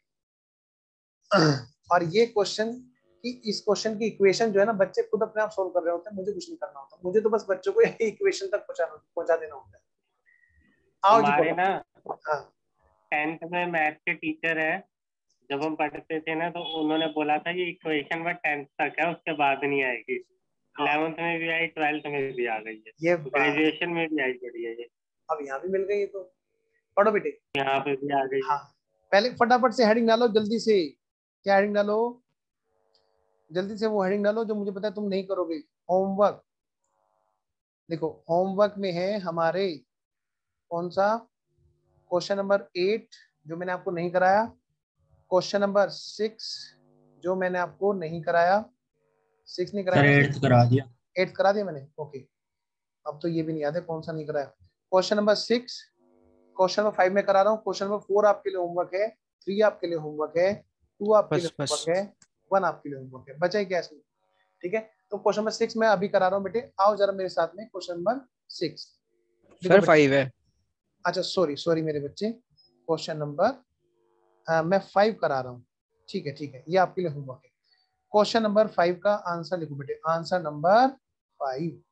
और ये क्वेश्चन की इस क्वेश्चन की इक्वेशन जो है ना, बच्चे खुद अपने आप सोल्व कर रहे होते हैं, मुझे कुछ नहीं करना होता। मुझे तो बस बच्चों को इक्वेशन तक पहुंचा पहुंचा देना होता है। आओ जी हमारे बोलो। ना हाँ टेंथ में मैथ के टीचर है, जब हम पढ़ते थे ना तो उन्होंने बोला था ये इक्वेशन में टेंथ तक है, उसके बाद नहीं आएगी। इलेवेंथ में भी आई, ट्वेल्थ में भी आ गई है, ये ग्रेजुएशन में भी आई पड़ी है ये। अब यहाँ भी मिल गई है, तो पढ़ो बेटे। यहाँ पे भी आ गई है। हाँ, पहले फटाफट से हेडिंग डालो जल्दी से। क्या हेडिंग डालो? जल्दी से वो हेडिंग डालो जो मुझे पता है तुम नहीं करोगे। होमवर्क। देखो होमवर्क में है हमारे कौन सा? क्वेश्चन नंबर एट जो मैंने आपको नहीं कराया, क्वेश्चन नंबर सिक्स जो मैंने आपको नहीं कराया। सिक्स नहीं कराया सर ना? एट्थ करा दिया। एट करा दिया मैंने, ओके। अब तो ये भी नहीं याद है कौन सा नहीं कराया। Question number six, question number five में करा रहा हूँ। क्वेश्चन नंबर फोर आपके लिए होमवर्क है, थ्री आपके लिए होमवर्क है, टू आपके लिए बस बस होमवर्क है, वन आपके लिए होमवर्क है। बचा ही क्या इसमें? ठीक है, तो क्वेश्चन नंबर सिक्स में अभी करा रहा हूँ बेटे, आओ जरा मेरे साथ में। Question number six sir five है। अच्छा सॉरी सॉरी मेरे बच्चे, क्वेश्चन नंबर मैं फाइव करा रहा हूँ। ठीक है ठीक है, ये आपके लिए होमवर्क है। क्वेश्चन नंबर फाइव का आंसर लिखो बेटे, आंसर नंबर फाइव।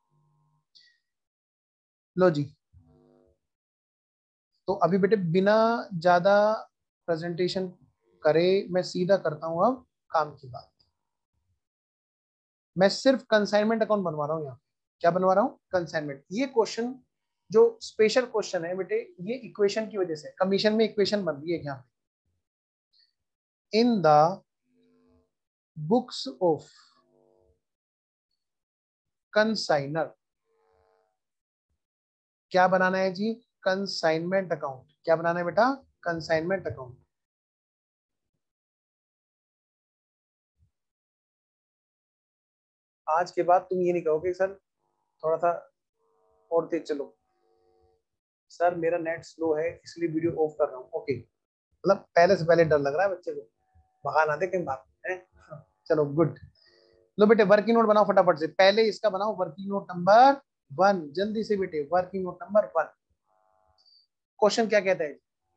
लो जी, तो अभी बेटे बिना ज्यादा प्रेजेंटेशन करे मैं सीधा करता हूं अब काम की बात। मैं सिर्फ कंसाइनमेंट अकाउंट बनवा रहा हूं यहाँ। क्या बनवा रहा हूं? कंसाइनमेंट। ये क्वेश्चन जो स्पेशल क्वेश्चन है बेटे, ये इक्वेशन की वजह से, कमीशन में इक्वेशन बन रही है यहाँ पे। In the books of consignor क्या बनाना है जी? Consignment account. क्या बनाना है बेटा? Consignment account. आज के बाद तुम ये नहीं कहोगे सर थोड़ा सा और तेज चलो, सर मेरा नेट स्लो है इसलिए वीडियो ऑफ कर रहा हूँ। ओके, मतलब पहले से पहले डर लग रहा है बच्चे को, भगा ना दे कहीं बात है। चलो गुड। लो बेटे वर्किंग नोट बनाओ फटाफट से। पहले इसका बनाओ वर्किंग नोट नंबर वन, जल्दी से बेटे working note number one. Question क्या कहता है?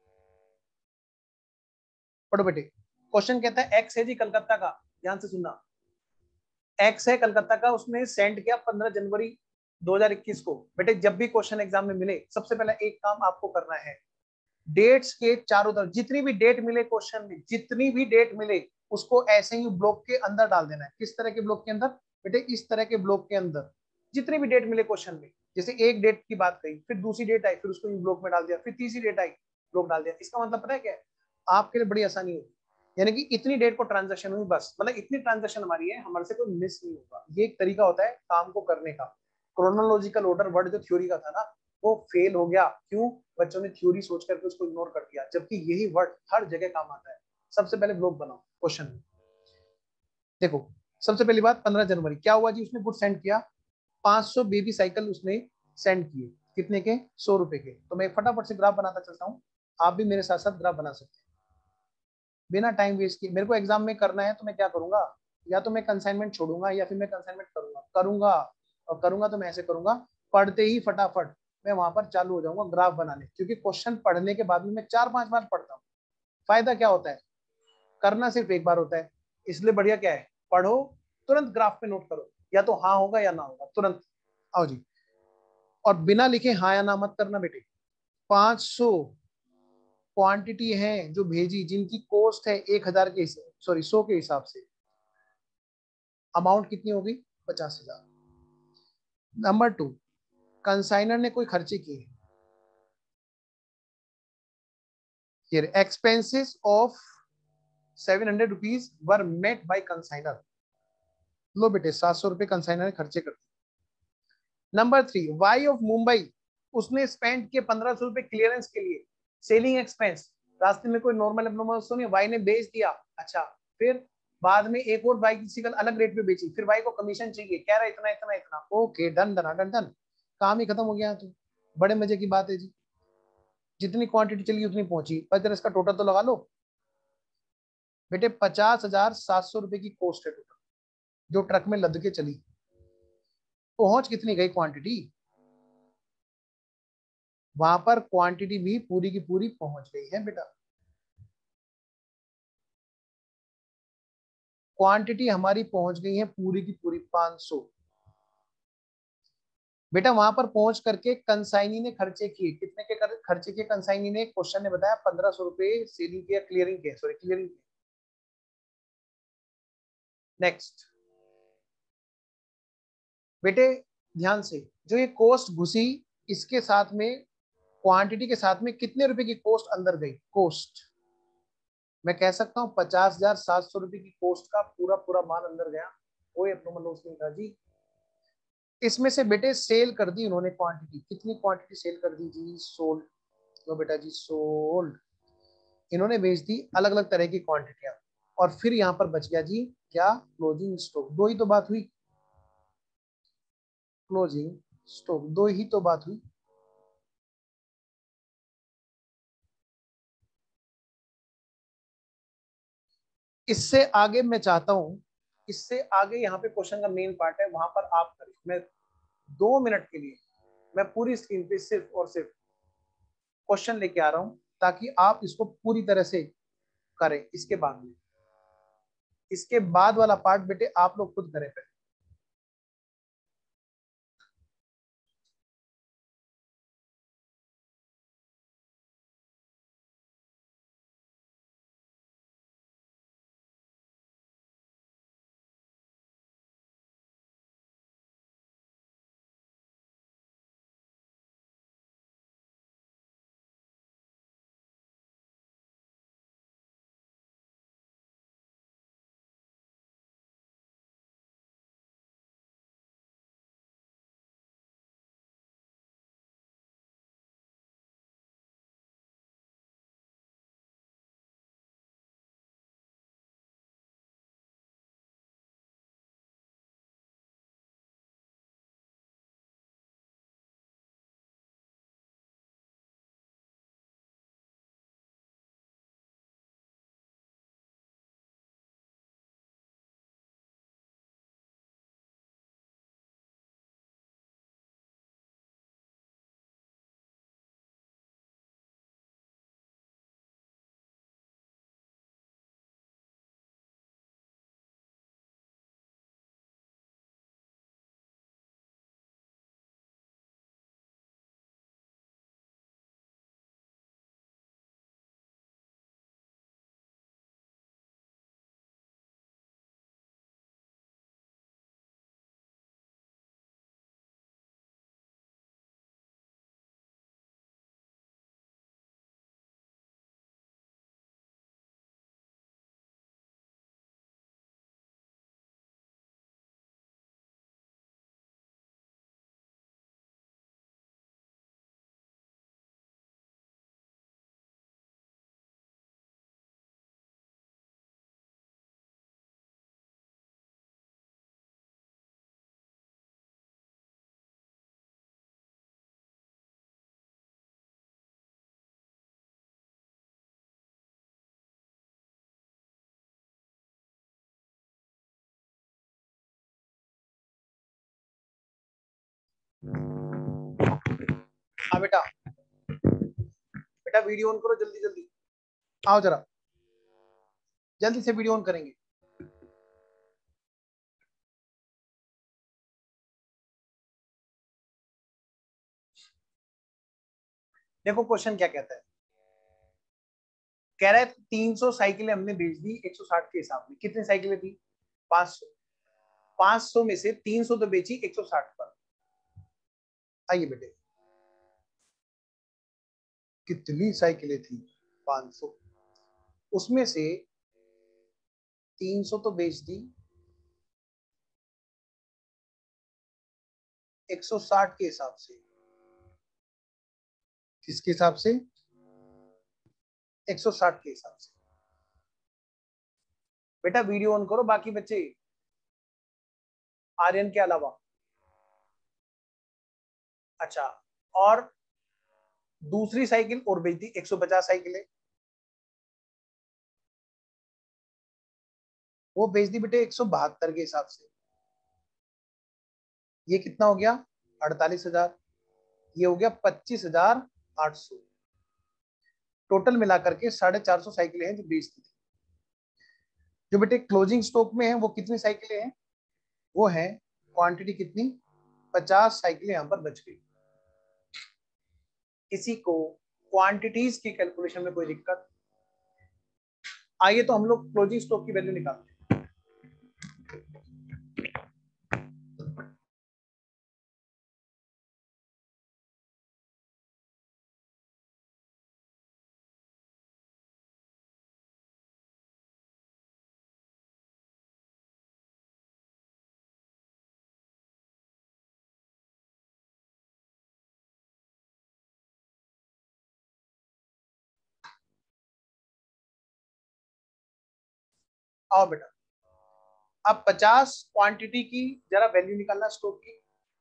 पढ़ो बेटे। क्वेश्चन कहता है एक्स है जी कलकत्ता का, ध्यान से सुनना। एक्स है कलकत्ता का, उसने सेंड किया पंद्रह जनवरी दो हज़ार इक्कीस को। बेटे जब भी क्वेश्चन एग्जाम में मिले सबसे पहले एक काम आपको करना है, डेट्स के चारों तरफ जितनी भी डेट मिले क्वेश्चन में, जितनी भी डेट मिले उसको ऐसे ही ब्लॉक के अंदर डाल देना है। किस तरह के ब्लॉक के अंदर? बेटे इस तरह के ब्लॉक के अंदर जितनी भी डेट मिले क्वेश्चन में। जैसे एक डेट की बात कही, फिर दूसरी डेट आई, फिर उसको ब्लॉक में डाल दिया, फिर तीसरी डेट आई, ब्लॉक डाल दिया। इसका मतलब पता है क्या है? आपके लिए बड़ी आसानी होगी, यानी कि इतनी डेट को ट्रांजेक्शन हुई बस, मतलब इतनी ट्रांजेक्शन हमारी है, हमारे से कोई मिस नहीं होगा। ये एक तरीका होता है काम को करने का। क्रोनोलॉजिकल ऑर्डर वर्ड जो थ्योरी का था ना, वो फेल हो गया। क्यों? बच्चों ने थ्योरी सोच करके उसको इग्नोर कर दिया, जबकि यही वर्ड हर जगह काम आता है। सबसे पहले ब्लॉक बनाओ क्वेश्चन में। देखो सबसे पहली बात, पंद्रह जनवरी क्या हुआ जी? उसने गुड सेंड किया, पांच सौ बेबी साइकिल उसने सेंड किए। कितने के? सौ रुपए के। तो मैं फटाफट से ग्राफ बनाता चलता हूँ, आप भी मेरे साथ साथ ग्राफ बना सकते हैं बिना टाइम वेस्ट किए। मेरे को एग्जाम में करना है तो मैं क्या करूंगा, या तो मैं कंसाइनमेंट छोड़ूंगा या फिर मैं कंसाइनमेंट करूंगा करूंगा और करूंगा तो मैं ऐसे करूंगा, पढ़ते ही फटाफट मैं वहां पर चालू हो जाऊंगा ग्राफ बनाने। क्योंकि क्वेश्चन पढ़ने के बाद में मैं चार पांच बार पढ़ता हूँ। फायदा क्या होता है? करना सिर्फ एक बार होता है, इसलिए बढ़िया क्या है, पढ़ो तुरंत ग्राफ पे नोट करो, या तो हाँ होगा या ना होगा तुरंत। आओ जी, और बिना लिखे हाँ या ना मत करना बेटे। पांच सौ क्वांटिटी है जो भेजी, जिनकी कॉस्ट है एक हजार के सॉरी सौ के हिसाब से, अमाउंट कितनी होगी? पचास हजार। नंबर टू, कंसाइनर ने कोई खर्चे किए, expenses of seven hundred rupees were met by consignor. लो बेटे सात सौ रुपए कंसाइनर ने खर्चे कर दिए। Number three, Y of Mumbai, उसने स्पेंड किए पंद्रह सौ रुपए क्लियरेंस के लिए, सेलिंग एक्सपेंस। रास्ते में कोई नॉर्मल एब्नॉर्मल तो नहीं, वाई ने बेच दिया, अच्छा फिर बाद में एक और बाइक किसी का अलग रेट पे बेची, फिर वाई को कमीशन चाहिए, कह रहा है इतना इतना इतना, okay done done done done, काम ही खत्म हो गया। तो बड़े मजे की बात है जी, जितनी क्वांटिटी चली उतनी पहुंची, पर जरा इसका टोटल तो लगा लो बेटे। पचास हजार सात सौ रुपए की कॉस्ट है टोटल, जो ट्रक में लद के चली। पहुंच कितनी गई क्वांटिटी? वहां पर क्वांटिटी भी पूरी की पूरी पहुंच गई है बेटा। क्वांटिटी हमारी पहुंच गई है पूरी की पूरी पाँच सौ। बेटा वहां पर पहुंच करके कंसाइनी ने खर्चे किए, कितने के कर, खर्चे किए कंसाइनी ने? क्वेश्चन ने बताया पंद्रह सौ रुपए सेलिंग के, क्लियरिंग के, सॉरी क्लियरिंग के। नेक्स्ट बेटे ध्यान से, जो ये कॉस्ट घुसी, इसके साथ में क्वांटिटी के साथ में कितने रुपए की कॉस्ट अंदर गई? कॉस्ट मैं कह सकता हूँ पचास हजार सात सौ रुपए की कॉस्ट का पूरा पूरा माल अंदर गया, कोई एब्नॉर्मल लॉस नहीं था जी। इसमें से बेटे सेल कर दी उन्होंने क्वांटिटी, कितनी क्वांटिटी सेल कर दी जी? सोल्ड। तो बेटा जी सोल्ड, इन्होंने बेच दी अलग अलग तरह की क्वांटिटियां, और फिर यहाँ पर बच गया जी क्या? Closing stock. दो ही तो बात हुई, क्लोजिंग स्टॉक, दो ही तो बात हुई। इससे आगे मैं चाहता हूं, इससे आगे यहाँ पे क्वेश्चन का मेन पार्ट है, वहां पर आप करें। मैं दो मिनट के लिए मैं पूरी स्क्रीन पे सिर्फ और सिर्फ क्वेश्चन लेके आ रहा हूं, ताकि आप इसको पूरी तरह से करें। इसके बाद में इसके बाद वाला पार्ट बेटे आप लोग खुद करें पहले। हाँ बेटा, बेटा वीडियो ऑन करो जल्दी जल्दी, आओ जरा जल्दी से वीडियो ऑन करेंगे। देखो क्वेश्चन क्या कहता है, कह रहा है तीन सौ साइकिलें हमने बेच दी एक सौ साठ के हिसाब में। कितनी साइकिलें थी? पाँच सौ। पाँच सौ में से तीन सौ तो बेची एक सौ साठ पर। आइए बेटे, कितनी साइकिलें थी? पाँच सौ। उसमें से तीन सौ तो बेच दी एक सौ साठ के हिसाब से। किसके हिसाब से? एक सौ साठ के हिसाब से। बेटा वीडियो ऑन करो, बाकी बच्चे आर्यन के अलावा। अच्छा, और दूसरी साइकिल और बेच दी एक सौ पचास साइकिलें, वो बेच दी बेटे एक सौ बहत्तर के हिसाब से। ये कितना हो गया? अड़तालीस हजार। ये हो गया पच्चीस हजार आठ सौ। टोटल मिलाकर के साढ़े चार सौ साइकिलें हैं जो बेचती थी। जो बेटे क्लोजिंग स्टॉक में है वो कितनी साइकिलें हैं? वो है क्वांटिटी कितनी? पचास साइकिलें यहां पर बच गई। किसी को क्वांटिटीज की कैलकुलेशन में कोई दिक्कत? आइए तो हम लोग क्लोजिंग स्टॉक की वैल्यू निकालते हैं। आओ बेटा, अब पचास क्वांटिटी की जरा वैल्यू निकालना स्टॉक की।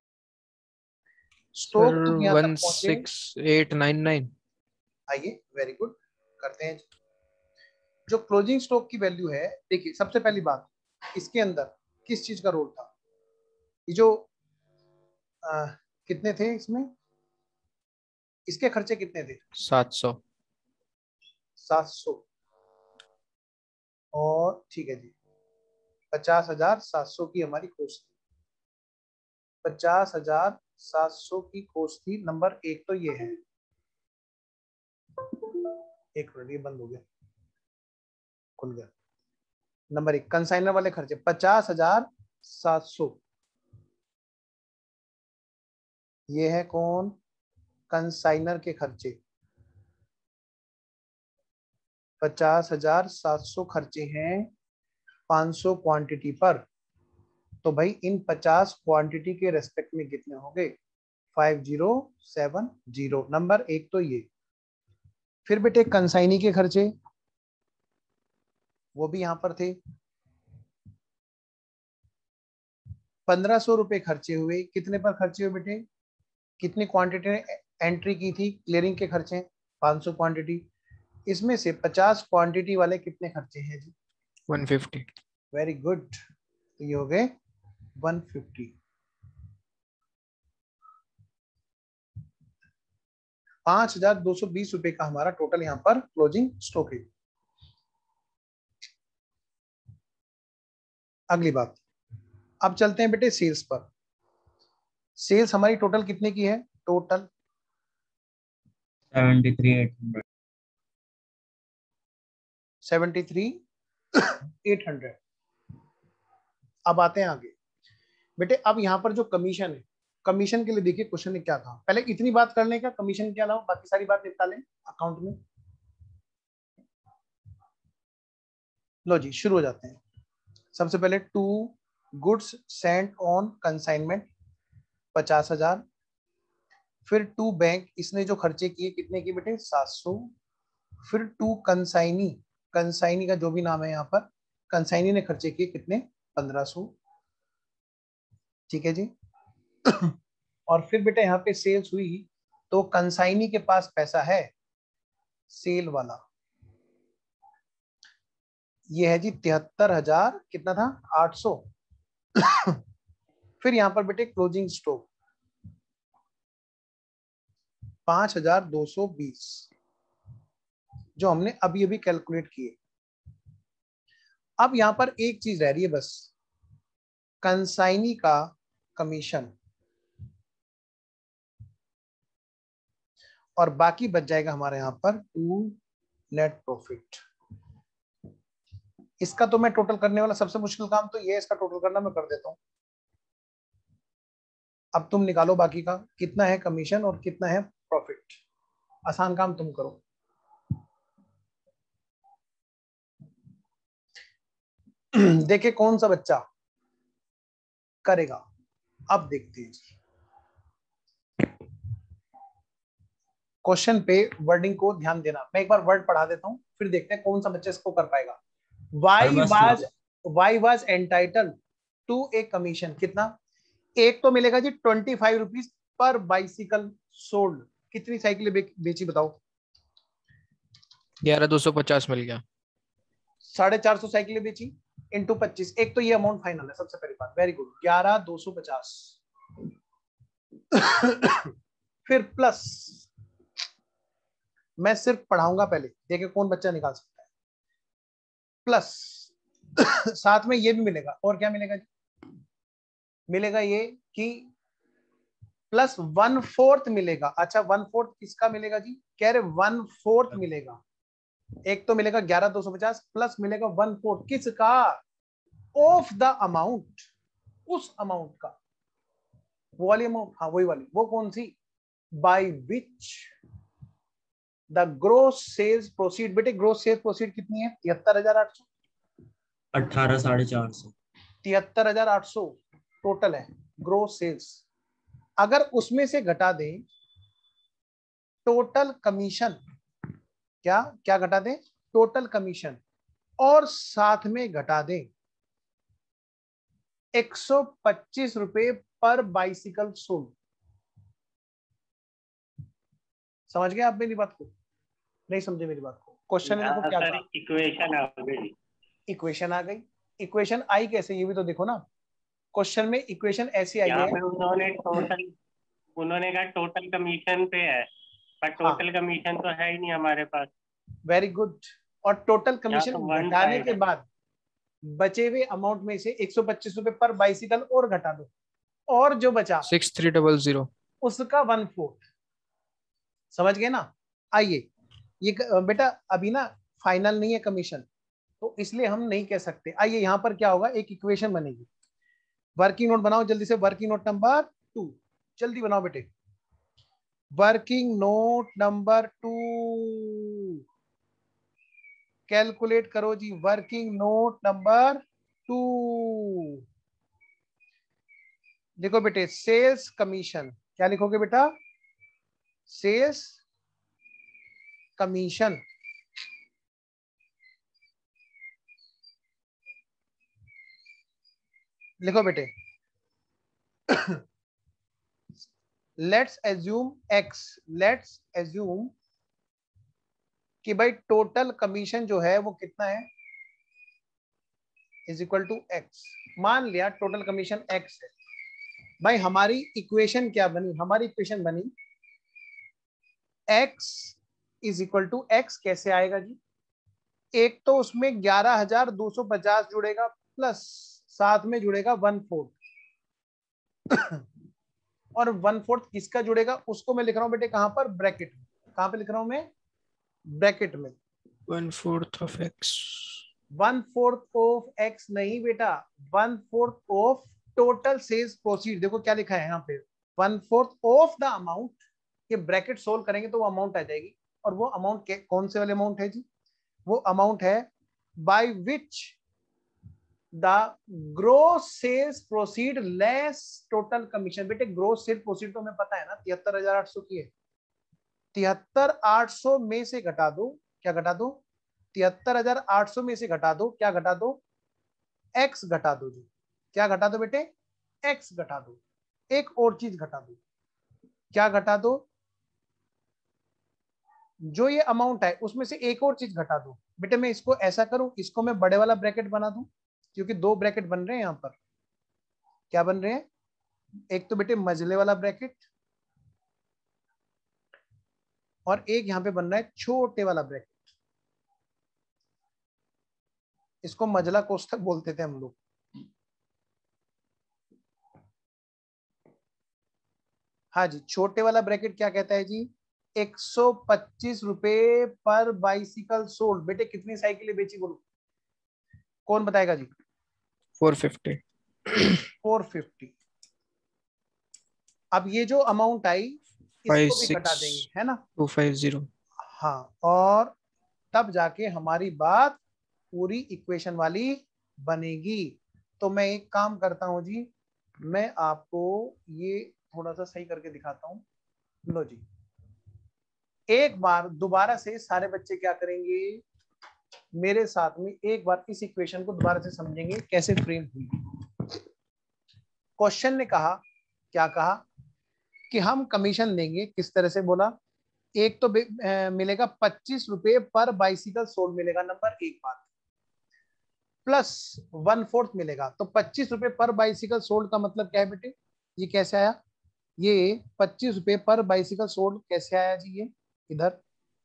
स्टॉक सर तुम यहां वन तक पहुंचे। Six eight nine nine. आइए, वेरी गुड, करते हैं। जो क्लोजिंग स्टॉक की वैल्यू है, देखिए सबसे पहली बात, इसके अंदर किस चीज का रोल था? ये जो आ, कितने थे इसमें? इसके खर्चे कितने थे? सात सौ। सात सौ। और ठीक है जी, पचास हजार सात सौ की हमारी कोस्ट थी। पचास हजार सात सौ की कोस्ट थी। नंबर एक तो ये है। एक मिनट, ये बंद हो गया, खुल गया। नंबर एक, कंसाइनर वाले खर्चे पचास हजार सात सौ। ये है कौन? कंसाइनर के खर्चे। पचास हजार सात सौ खर्चे हैं पाँच सौ क्वांटिटी पर। तो भाई इन पचास क्वांटिटी के रेस्पेक्ट में कितने हो गए? Five zero seven zero. Number एक तो ये। फिर बेटे कंसाइनी के खर्चे, वो भी यहां पर थे। पंद्रह सौ रुपए खर्चे हुए। कितने पर खर्चे हुए बेटे? कितनी क्वांटिटी ने एंट्री की थी? क्लियरिंग के खर्चे पाँच सौ क्वांटिटी। इसमें से पचास क्वांटिटी वाले कितने खर्चे हैं जी? One fifty. वेरी गुड, तो ये हो गए वन फिफ्टी। पांच हजार दो सौ बीस रुपए का हमारा टोटल यहां पर क्लोजिंग स्टॉक है। अगली बात, अब चलते हैं बेटे सेल्स पर। सेल्स हमारी टोटल कितने की है? Total seventy three eight hundred. Seventy three eight hundred. अब आते हैं आगे बेटे। अब यहां पर जो कमीशन है, कमीशन के लिए देखिए क्वेश्चन ने क्या कहा। पहले इतनी बात करने का, कमीशन के अलावा बाकी सारी बात निपटा लें अकाउंट में। लो जी, शुरू हो जाते हैं। सबसे पहले to goods sent on consignment पचास हजार। फिर टू बैंक, इसने जो खर्चे किए कितने की बेटे? सात सौ। फिर टू कंसाइनी, कंसाइनी का जो भी नाम है यहाँ पर, कंसाइनी ने खर्चे किए कितने? पंद्रह सौ। ठीक है जी। और फिर बेटा यहाँ पे सेल्स हुई, तो कंसाइनी के पास पैसा है सेल वाला, ये है जी तिहत्तर हजार, कितना था? आठ सौ। फिर यहां पर बेटे क्लोजिंग स्टॉक पांच हजार दो सौ बीस, जो हमने अभी अभी कैलकुलेट किए। अब यहां पर एक चीज रह रही है बस, कंसाइनी का कमीशन। और बाकी बच जाएगा हमारे यहाँ पर टू नेट प्रॉफिट। इसका तो मैं टोटल करने वाला सबसे मुश्किल काम तो ये है, इसका टोटल करना मैं कर देता हूं। अब तुम निकालो बाकी का, कितना है कमीशन और कितना है प्रॉफिट। आसान काम तुम करो। देखे कौन सा बच्चा करेगा। अब देखते हैं जी क्वेश्चन पे वर्डिंग को ध्यान देना। मैं एक बार वर्ड पढ़ा देता हूं, फिर देखते हैं कौन सा बच्चा इसको कर पाएगा। Y was Y was entitled to a commission. कितना? एक तो मिलेगा जी ट्वेंटी फाइव रुपीज पर बाइसिकल सोल्ड। कितनी साइकिल बे, बेची बताओ? ग्यारह दो सौ पचास मिल गया। साढ़े चार सौ साइकिलें बेची इंटू पच्चीस। एक तो ये अमाउंट फाइनल है सबसे पहली बात। Very good. ग्यारह दो सौ पचास फिर प्लस, मैं सिर्फ पढ़ाऊंगा पहले, देखे कौन बच्चा निकाल सकता है। प्लस साथ में ये भी मिलेगा। और क्या मिलेगा जी? मिलेगा ये कि प्लस वन फोर्थ मिलेगा। अच्छा वन फोर्थ किसका मिलेगा जी? कह रहे वन फोर्थ मिलेगा। एक तो मिलेगा ग्यारह दो सौ पचास प्लस मिलेगा वन फोर्थ किसका? ऑफ द अमाउंट, उस अमाउंट का। वो वाली अमाउंट, हाँ वही वाली। वो कौन सी? By which the gross sales proceed. बेटे ग्रोस सेल्स प्रोसीड कितनी है? तिहत्तर हजार आठ सौ अठारह साढ़े चार सौ तिहत्तर हजार आठ सौ टोटल है ग्रोस सेल्स। अगर उसमें से घटा दें टोटल कमीशन, क्या क्या घटा दें? टोटल कमीशन, और साथ में घटा दें एक सौ पच्चीस रुपए पर बाइसिकल सोल्ड। समझ गए आप मेरी बात को? नहीं समझे मेरी बात को? क्वेश्चन में देखो क्या था। इक्वेशन आ गई। इक्वेशन आ गई। इक्वेशन आई कैसे ये भी तो देखो ना। क्वेश्चन में इक्वेशन ऐसी आई यहाँ है। पे उन्होंने टोटल उन्होंने कहा टोटल कमीशन पे है, पर टोटल कमीशन तो है ही नहीं हमारे पास। Very good. और टोटल कमीशन तो वन घटाने साइड के है। बाद बचे हुए अमाउंट में से एक सौ पच्चीस रुपए पर बाइसिकल और घटा दो, और जो बचा सिक्स थ्री डबल जीरो उसका वन फोर्थ। समझ गए ना? आइए, ये क- बेटा अभी ना फाइनल नहीं है कमीशन, तो इसलिए हम नहीं कह सकते। आइए यहाँ पर क्या होगा, एक इक्वेशन बनेगी। वर्किंग नोट बनाओ जल्दी से। वर्किंग नोट नंबर टू, जल्दी बनाओ बेटे। Working note number two, calculate करो जी। वर्किंग नोट नंबर टू, देखो बेटे सेल्स कमीशन। क्या लिखोगे बेटा? Sales commission. लिखो बेटे। Let's assume X, let's assume कि भाई टोटल कमीशन जो है वो कितना है, इज इक्वल टू एक्स। मान लिया टोटल कमीशन एक्स है। भाई हमारी इक्वेशन क्या बनी? हमारी इक्वेशन बनी X is equal to X. कैसे आएगा जी? एक तो उसमें ग्यारह हजार दो सौ पचास जुड़ेगा, प्लस साथ में जुड़ेगा वन फोर्थ। और वन फोर्थ किसका जुड़ेगा उसको मैं लिख रहा हूं बेटे कहां पर? ब्रैकेट में। कहां पे लिख रहा हूं मैं? ब्रैकेट में। One fourth of X. One fourth of X नहीं बेटा, one fourth of total sales proceed. देखो क्या लिखा है यहाँ पे, one fourth of the amount. ये ब्रैकेट सोल्व करेंगे तो वो अमाउंट आ जाएगी। और वो अमाउंट कौन से वाले अमाउंट है जी? वो अमाउंट है by which the gross sales proceed less total commission. बेटे ग्रोस सेल्स प्रोसीड तो हमें पता है ना, तिहत्तर हजार आठ सौ की है। तिहत्तर आठ सौ में से घटा दो, क्या घटा दो? तिहत्तर हजार आठ सौ में से घटा दो, क्या घटा दो? एक्स घटा दो जी। क्या घटा दो बेटे? एक्स घटा दो। एक और चीज घटा दो, क्या घटा दो? जो ये अमाउंट है उसमें से एक और चीज घटा दो। बेटे मैं इसको ऐसा करूं, इसको मैं बड़े वाला ब्रैकेट बना दूं, क्योंकि दो ब्रैकेट बन रहे हैं यहाँ पर। क्या बन रहे हैं? एक तो बेटे मजले वाला ब्रैकेट, और एक यहाँ पे बन रहा है छोटे वाला ब्रैकेट। इसको मजला कोष्ठक बोलते थे हम लोग। हाँ जी, छोटे वाला ब्रैकेट क्या कहता है जी? एक सौ पच्चीस रुपए पर बाइसिकल सोल्ड। बेटे कितनी साइकिलें बेची बोलो, कौन बताएगा जी? Four fifty. Four fifty. अब ये जो अमाउंट आई फाइव इसको भी घटा सिक्स देंगे, है ना? Two five zero. हाँ, और तब जाके हमारी बात पूरी इक्वेशन वाली बनेगी। तो मैं एक काम करता हूं जी, मैं आपको ये थोड़ा सा सही करके दिखाता हूं। लो जी, एक बार दोबारा से सारे बच्चे क्या करेंगे, मेरे साथ में एक बार इस इक्वेशन को दोबारा से समझेंगे कैसे फ्रेम हुई। क्वेश्चन ने कहा, क्या कहा कि हम कमीशन देंगे, किस तरह से बोला, एक तो ए, मिलेगा पच्चीस रुपए पर बाइसिकल सोल्ड मिलेगा, नंबर एक बात, प्लस वन फोर्थ मिलेगा। तो पच्चीस रुपए पर बाइसिकल सोल्ड का मतलब क्या है बेटे, ये कैसे आया, ये पच्चीस रुपए पर बाइसिकल सोल्ड कैसे आया जी, ये इधर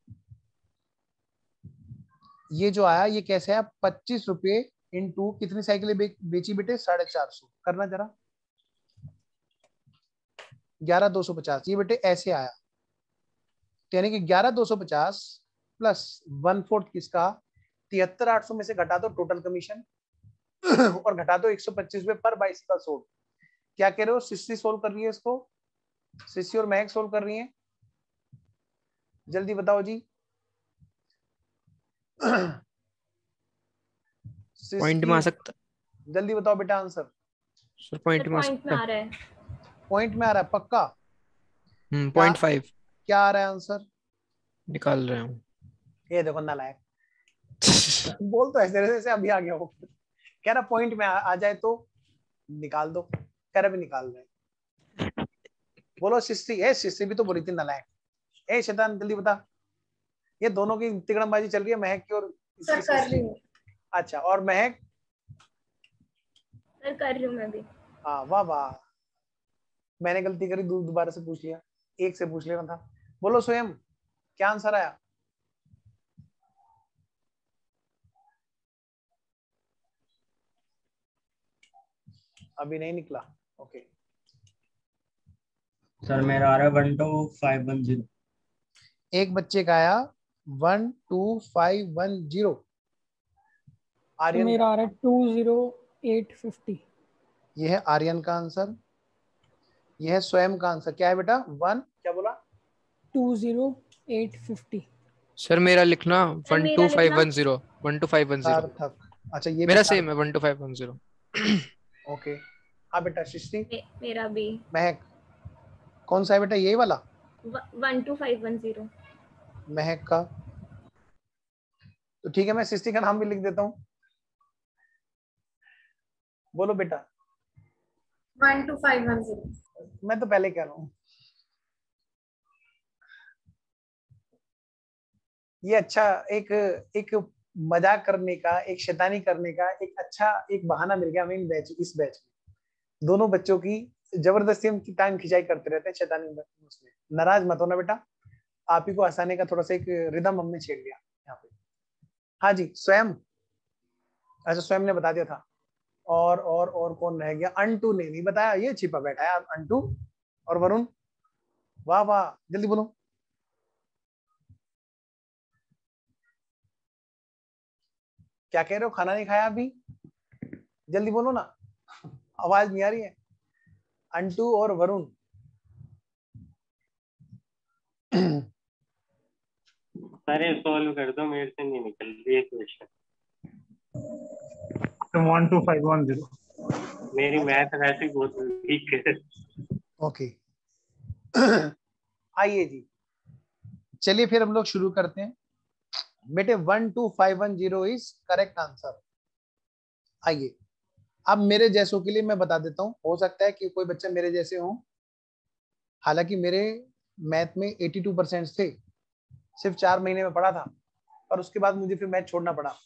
ये जो आया ये कैसे आया, पच्चीस रुपए इंटू कितनी साइकिलें बे, बेची बेटे, साढ़े चार सौ, करना जरा, ग्यारह दो सौ पचास, ये बेटे ऐसे आया। यानी कि ग्यारह दो सौ पचास प्लस वन फोर्थ किसका, तिहत्तर आठ सौ में से घटा दो टोटल कमीशन और घटा दो एक सौ पच्चीस रुपए पर बाइसिकल सोल्ड। क्या कह रहे हो, सिस्सी सोल्व कर रही है इसको, सिस्सी और महक सोल्व कर रही है, जल्दी बताओ जी। पॉइंट में आ सकता, जल्दी बताओ बेटा आंसर। सर पॉइंट में आ पॉइंट में सकता आ रहा है। पॉइंट में आ रहा है पक्का? हम्म पॉइंट फाइव क्या आ रहा है आंसर, निकाल रहे हूँ। ये देखो नालायक बोल तो ऐसे ऐसे अभी आ गया हो, कह रहा पॉइंट में आ, आ जाए तो निकाल दो, कह रहा भी निकाल रहे। बोलो सिस्सी, ए सिस्सी भी तो बोली थी नालायक, ए शैतान जल्दी बता। ये दोनों की तिकड़मबाजी चल रही है, महक की और सर कर रही हूँ। अच्छा, और महक? सर कर रही हूँ मैं भी। हाँ वाह वाह, मैंने गलती करी, दोबारा से पूछ लिया, एक से पूछ लेना था। बोलो स्वयं क्या आंसर आया? अभी नहीं निकला, ओके। सर मेरा आ रहा है one two five one zero. एक बच्चे का आया one two five one zero. Aryan, मेरा आ रहा है टू जीरो एट फिफ्टी। ये है आर्यन का आंसर, ये है स्वयं का आंसर। क्या है बेटा, वन क्या बोला? Two zero eight fifty. Sir मेरा लिखना सर वन मेरा टू फाइव लिखना one zero one two five one zero. Sarthak, अच्छा ये मेरा भी सेम है one two five one zero. Okay. हाँ बेटा सृष्टि, मे, मेरा भी महक कौन सा है बेटा, यही वाला one two five one zero. Mehak का, तो ठीक है मैं सृष्टि का नाम भी लिख देता हूँ। बोलो बेटा। One two five one zero. मैं तो पहले कह रहा हूँ, ये अच्छा एक एक मजाक करने का, एक शैतानी करने का एक अच्छा एक बहाना मिल गया हमें इन बैच इस बैच में। दोनों बच्चों की जबरदस्ती हम टाइम खिंचाई करते रहते हैं शैतानी में। नाराज मत होना बेटा, आप ही को हंसाने का थोड़ा सा एक रिदम हमने छेड़ लिया यहाँ पे। हाँ जी स्वयं, अच्छा स्वयं ने बता दिया था। और और और कौन रह गया, अंटू ने नहीं बताया, ये छिपा बैठा है अंटू और वरुण। वाह वाह, जल्दी बोलो। क्या कह रहे हो, खाना नहीं खाया अभी, जल्दी बोलो ना, आवाज नहीं आ रही है। अंटू और वरुण अरे सॉल्व कर दो, मेरे से नहीं निकल रही है question. One two five one zero. मेरी मैथ वैसे बहुत वीक है। ओके आइए जी, चलिए फिर हम लोग शुरू करते हैं बेटे। One two five one zero is correct answer. आइए अब मेरे जैसों के लिए मैं बता देता हूं, हो सकता है कि कोई बच्चा मेरे जैसे हो, हालांकि मेरे मैथ में बयासी परसेंट थे, सिर्फ चार महीने में पढ़ा था, और उसके बाद मुझे फिर मैथ छोड़ना पड़ा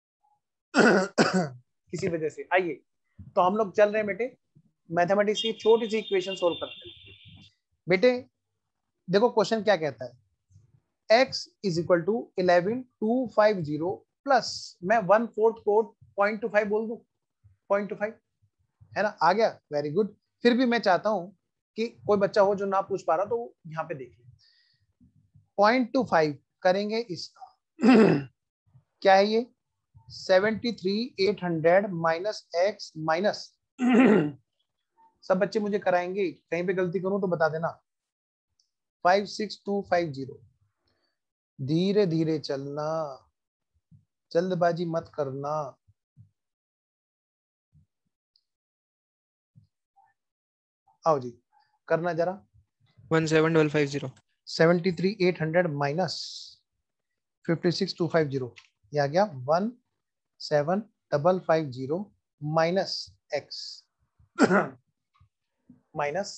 किसी वजह से। आइए तो हम लोग चल रहे हैं बेटे मैथमेटिक्स की छोटी सी इक्वेशन सोल्व करते हैं। बेटे देखो क्वेश्चन क्या कहता है, x is equal to eleven two five zero plus, मैं वन फोर्थ को पॉइंट टू फाइव बोल दूं, पॉइंट टू फाइव है ना, आ गया, वेरी गुड। फिर भी मैं चाहता हूं कि कोई बच्चा हो जो ना पूछ पा रहा तो यहाँ पे देख ले। पॉइंट टू फाइव करेंगे इसका क्या है ये seventy three eight hundred minus X minus सब बच्चे मुझे कराएंगे, कहीं पे गलती करूं तो बता देना। Five six two five zero, धीरे धीरे चलना, जल्दबाजी मत करना। आओ जी करना जरा। One seven double five zero seventy three eight hundred minus fifty six two five zero, ये आ गया one seven double five zero minus X minus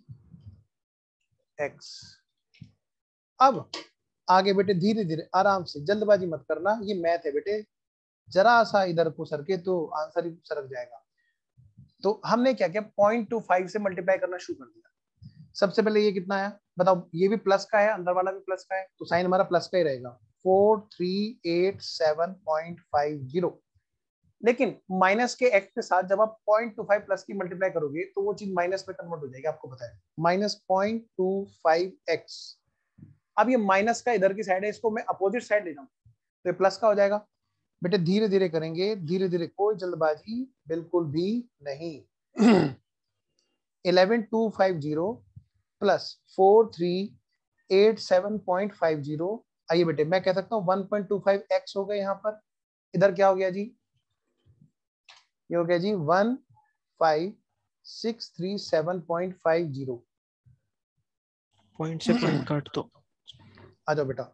X. अब आगे बेटे धीरे धीरे आराम से, जल्दबाजी मत करना, ये मैथ है बेटे, जरा सा इधर को सरके तो आंसर ही सरक जाएगा। तो हमने क्या किया, पॉइंट टू फाइव से मल्टीप्लाई करना शुरू कर दिया। सबसे पहले ये कितना है बताओ, ये भी प्लस का है, अंदर वाला भी प्लस का है, तो साइन हमारा प्लस का ही रहेगा, four three eight seven point five zero. लेकिन माइनस के एक्स के साथ जब आप पॉइंट टू फाइव प्लस की मल्टीप्लाई करोगे तो वो चीज माइनस में कन्वर्ट हो जाएगी, आपको पता है, minus point two five x. अब ये माइनस का इधर की साइड है, इसको मैं अपोजिट साइड ले जाऊं तो ये प्लस का हो जाएगा। बेटे धीरे धीरे करेंगे, धीरे धीरे, कोई जल्दबाजी बिल्कुल भी नहीं। Eleven two five zero plus four three eight seven point five zero. आइए बेटे मैं कह सकता हूँ one point two five x हो गए, यहाँ पर इधर क्या हो गया जी, ये हो गया जी one five six three seven point five zero. Point से पॉइंट काट दो। आ जाओ बेटा,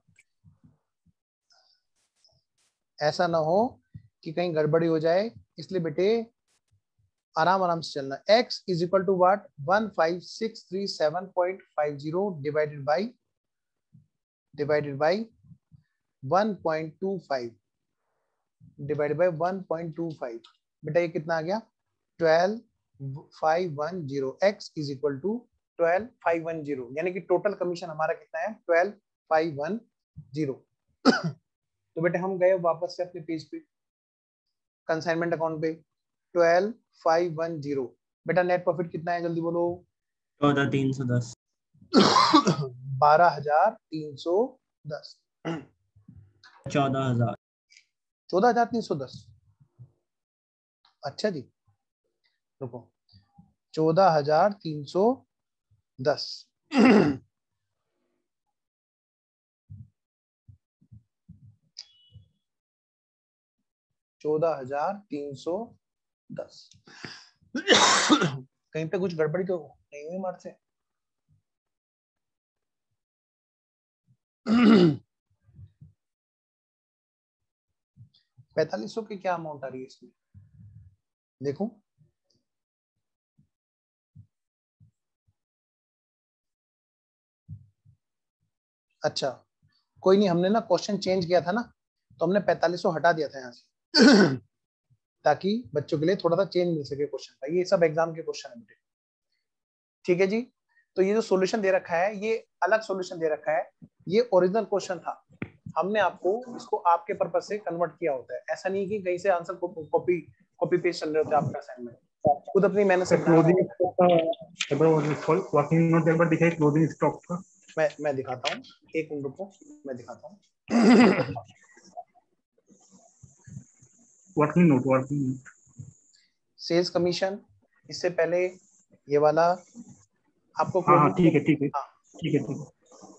ऐसा ना हो कि कहीं गड़बड़ी हो जाए, इसलिए बेटे आराम आराम से चलना। x is equal to what, one five six three seven point five zero divided by divided by one point two five divided by one point two five. बेटा ये कितना आ गया, twelve five one zero. x is equal to twelve five one zero, यानी कि total commission हमारा कितना है, ट्वेल्व फाइव वन जीरो। तो बेटे हम गए वापस से अपने पेज पे, कंसाइनमेंट अकाउंट पे, ट्वेल्व फाइव वन जीरो। बेटा नेट प्रॉफिट कितना है, जल्दी बोलो। चौदह तीन सौ दस बारह हजार तीन सौ दस चौदह हजार चौदह हजार तीन सौ दस। अच्छा जी रुको, चौदह हजार तीन सौ दस। चौदह हजार तीन सौ दस। कहीं पे कुछ गड़बड़ी तो नहीं हुई हमारे से? पैंतालीस सौ की क्या अमाउंट आ रही है इसमें, देखो अच्छा कोई नहीं, हमने ना क्वेश्चन चेंज किया था ना, तो हमने पैंतालीस सौ हटा दिया था यहाँ से ताकि बच्चों के लिए थोड़ा सा चेंज मिल सके क्वेश्चन का। ये सब एग्जाम के क्वेश्चन है बेटे, ठीक है जी। तो ये जो सॉल्यूशन दे रखा है ये अलग सॉल्यूशन दे रखा है, ये ओरिजिनल क्वेश्चन था, हमने आपको इसको आपके पर्पस से कन्वर्ट किया होता है। ऐसा नहीं कि कहीं से आंसर कॉपी कॉपी पेस्ट चल रहे होते हैं आपका असाइनमेंट, खुद अपनी मेहनत से। क्लोजिंग स्टॉक का एक बार वर्किंग नोट एक बार दिखाइए, क्लोजिंग स्टॉक का। मैं मैं दिखाता हूँ, एक मिनट रुको, मैं दिखाता हूँ। Working note working note sales commission, इससे पहले ये वाला आपको हाँ हाँ ठीक है ठीक है हाँ ठीक है ठीक है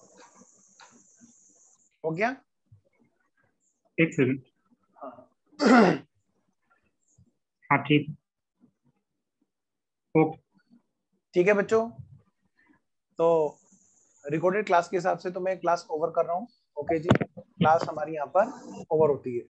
हो गया। एक सेकंड, हाँ हाँ ठीक है ओके ठीक है बच्चों, तो रिकॉर्डेड क्लास के हिसाब से तो मैं क्लास ओवर कर रहा हूँ। ओके जी, क्लास हमारी यहाँ पर ओवर होती है।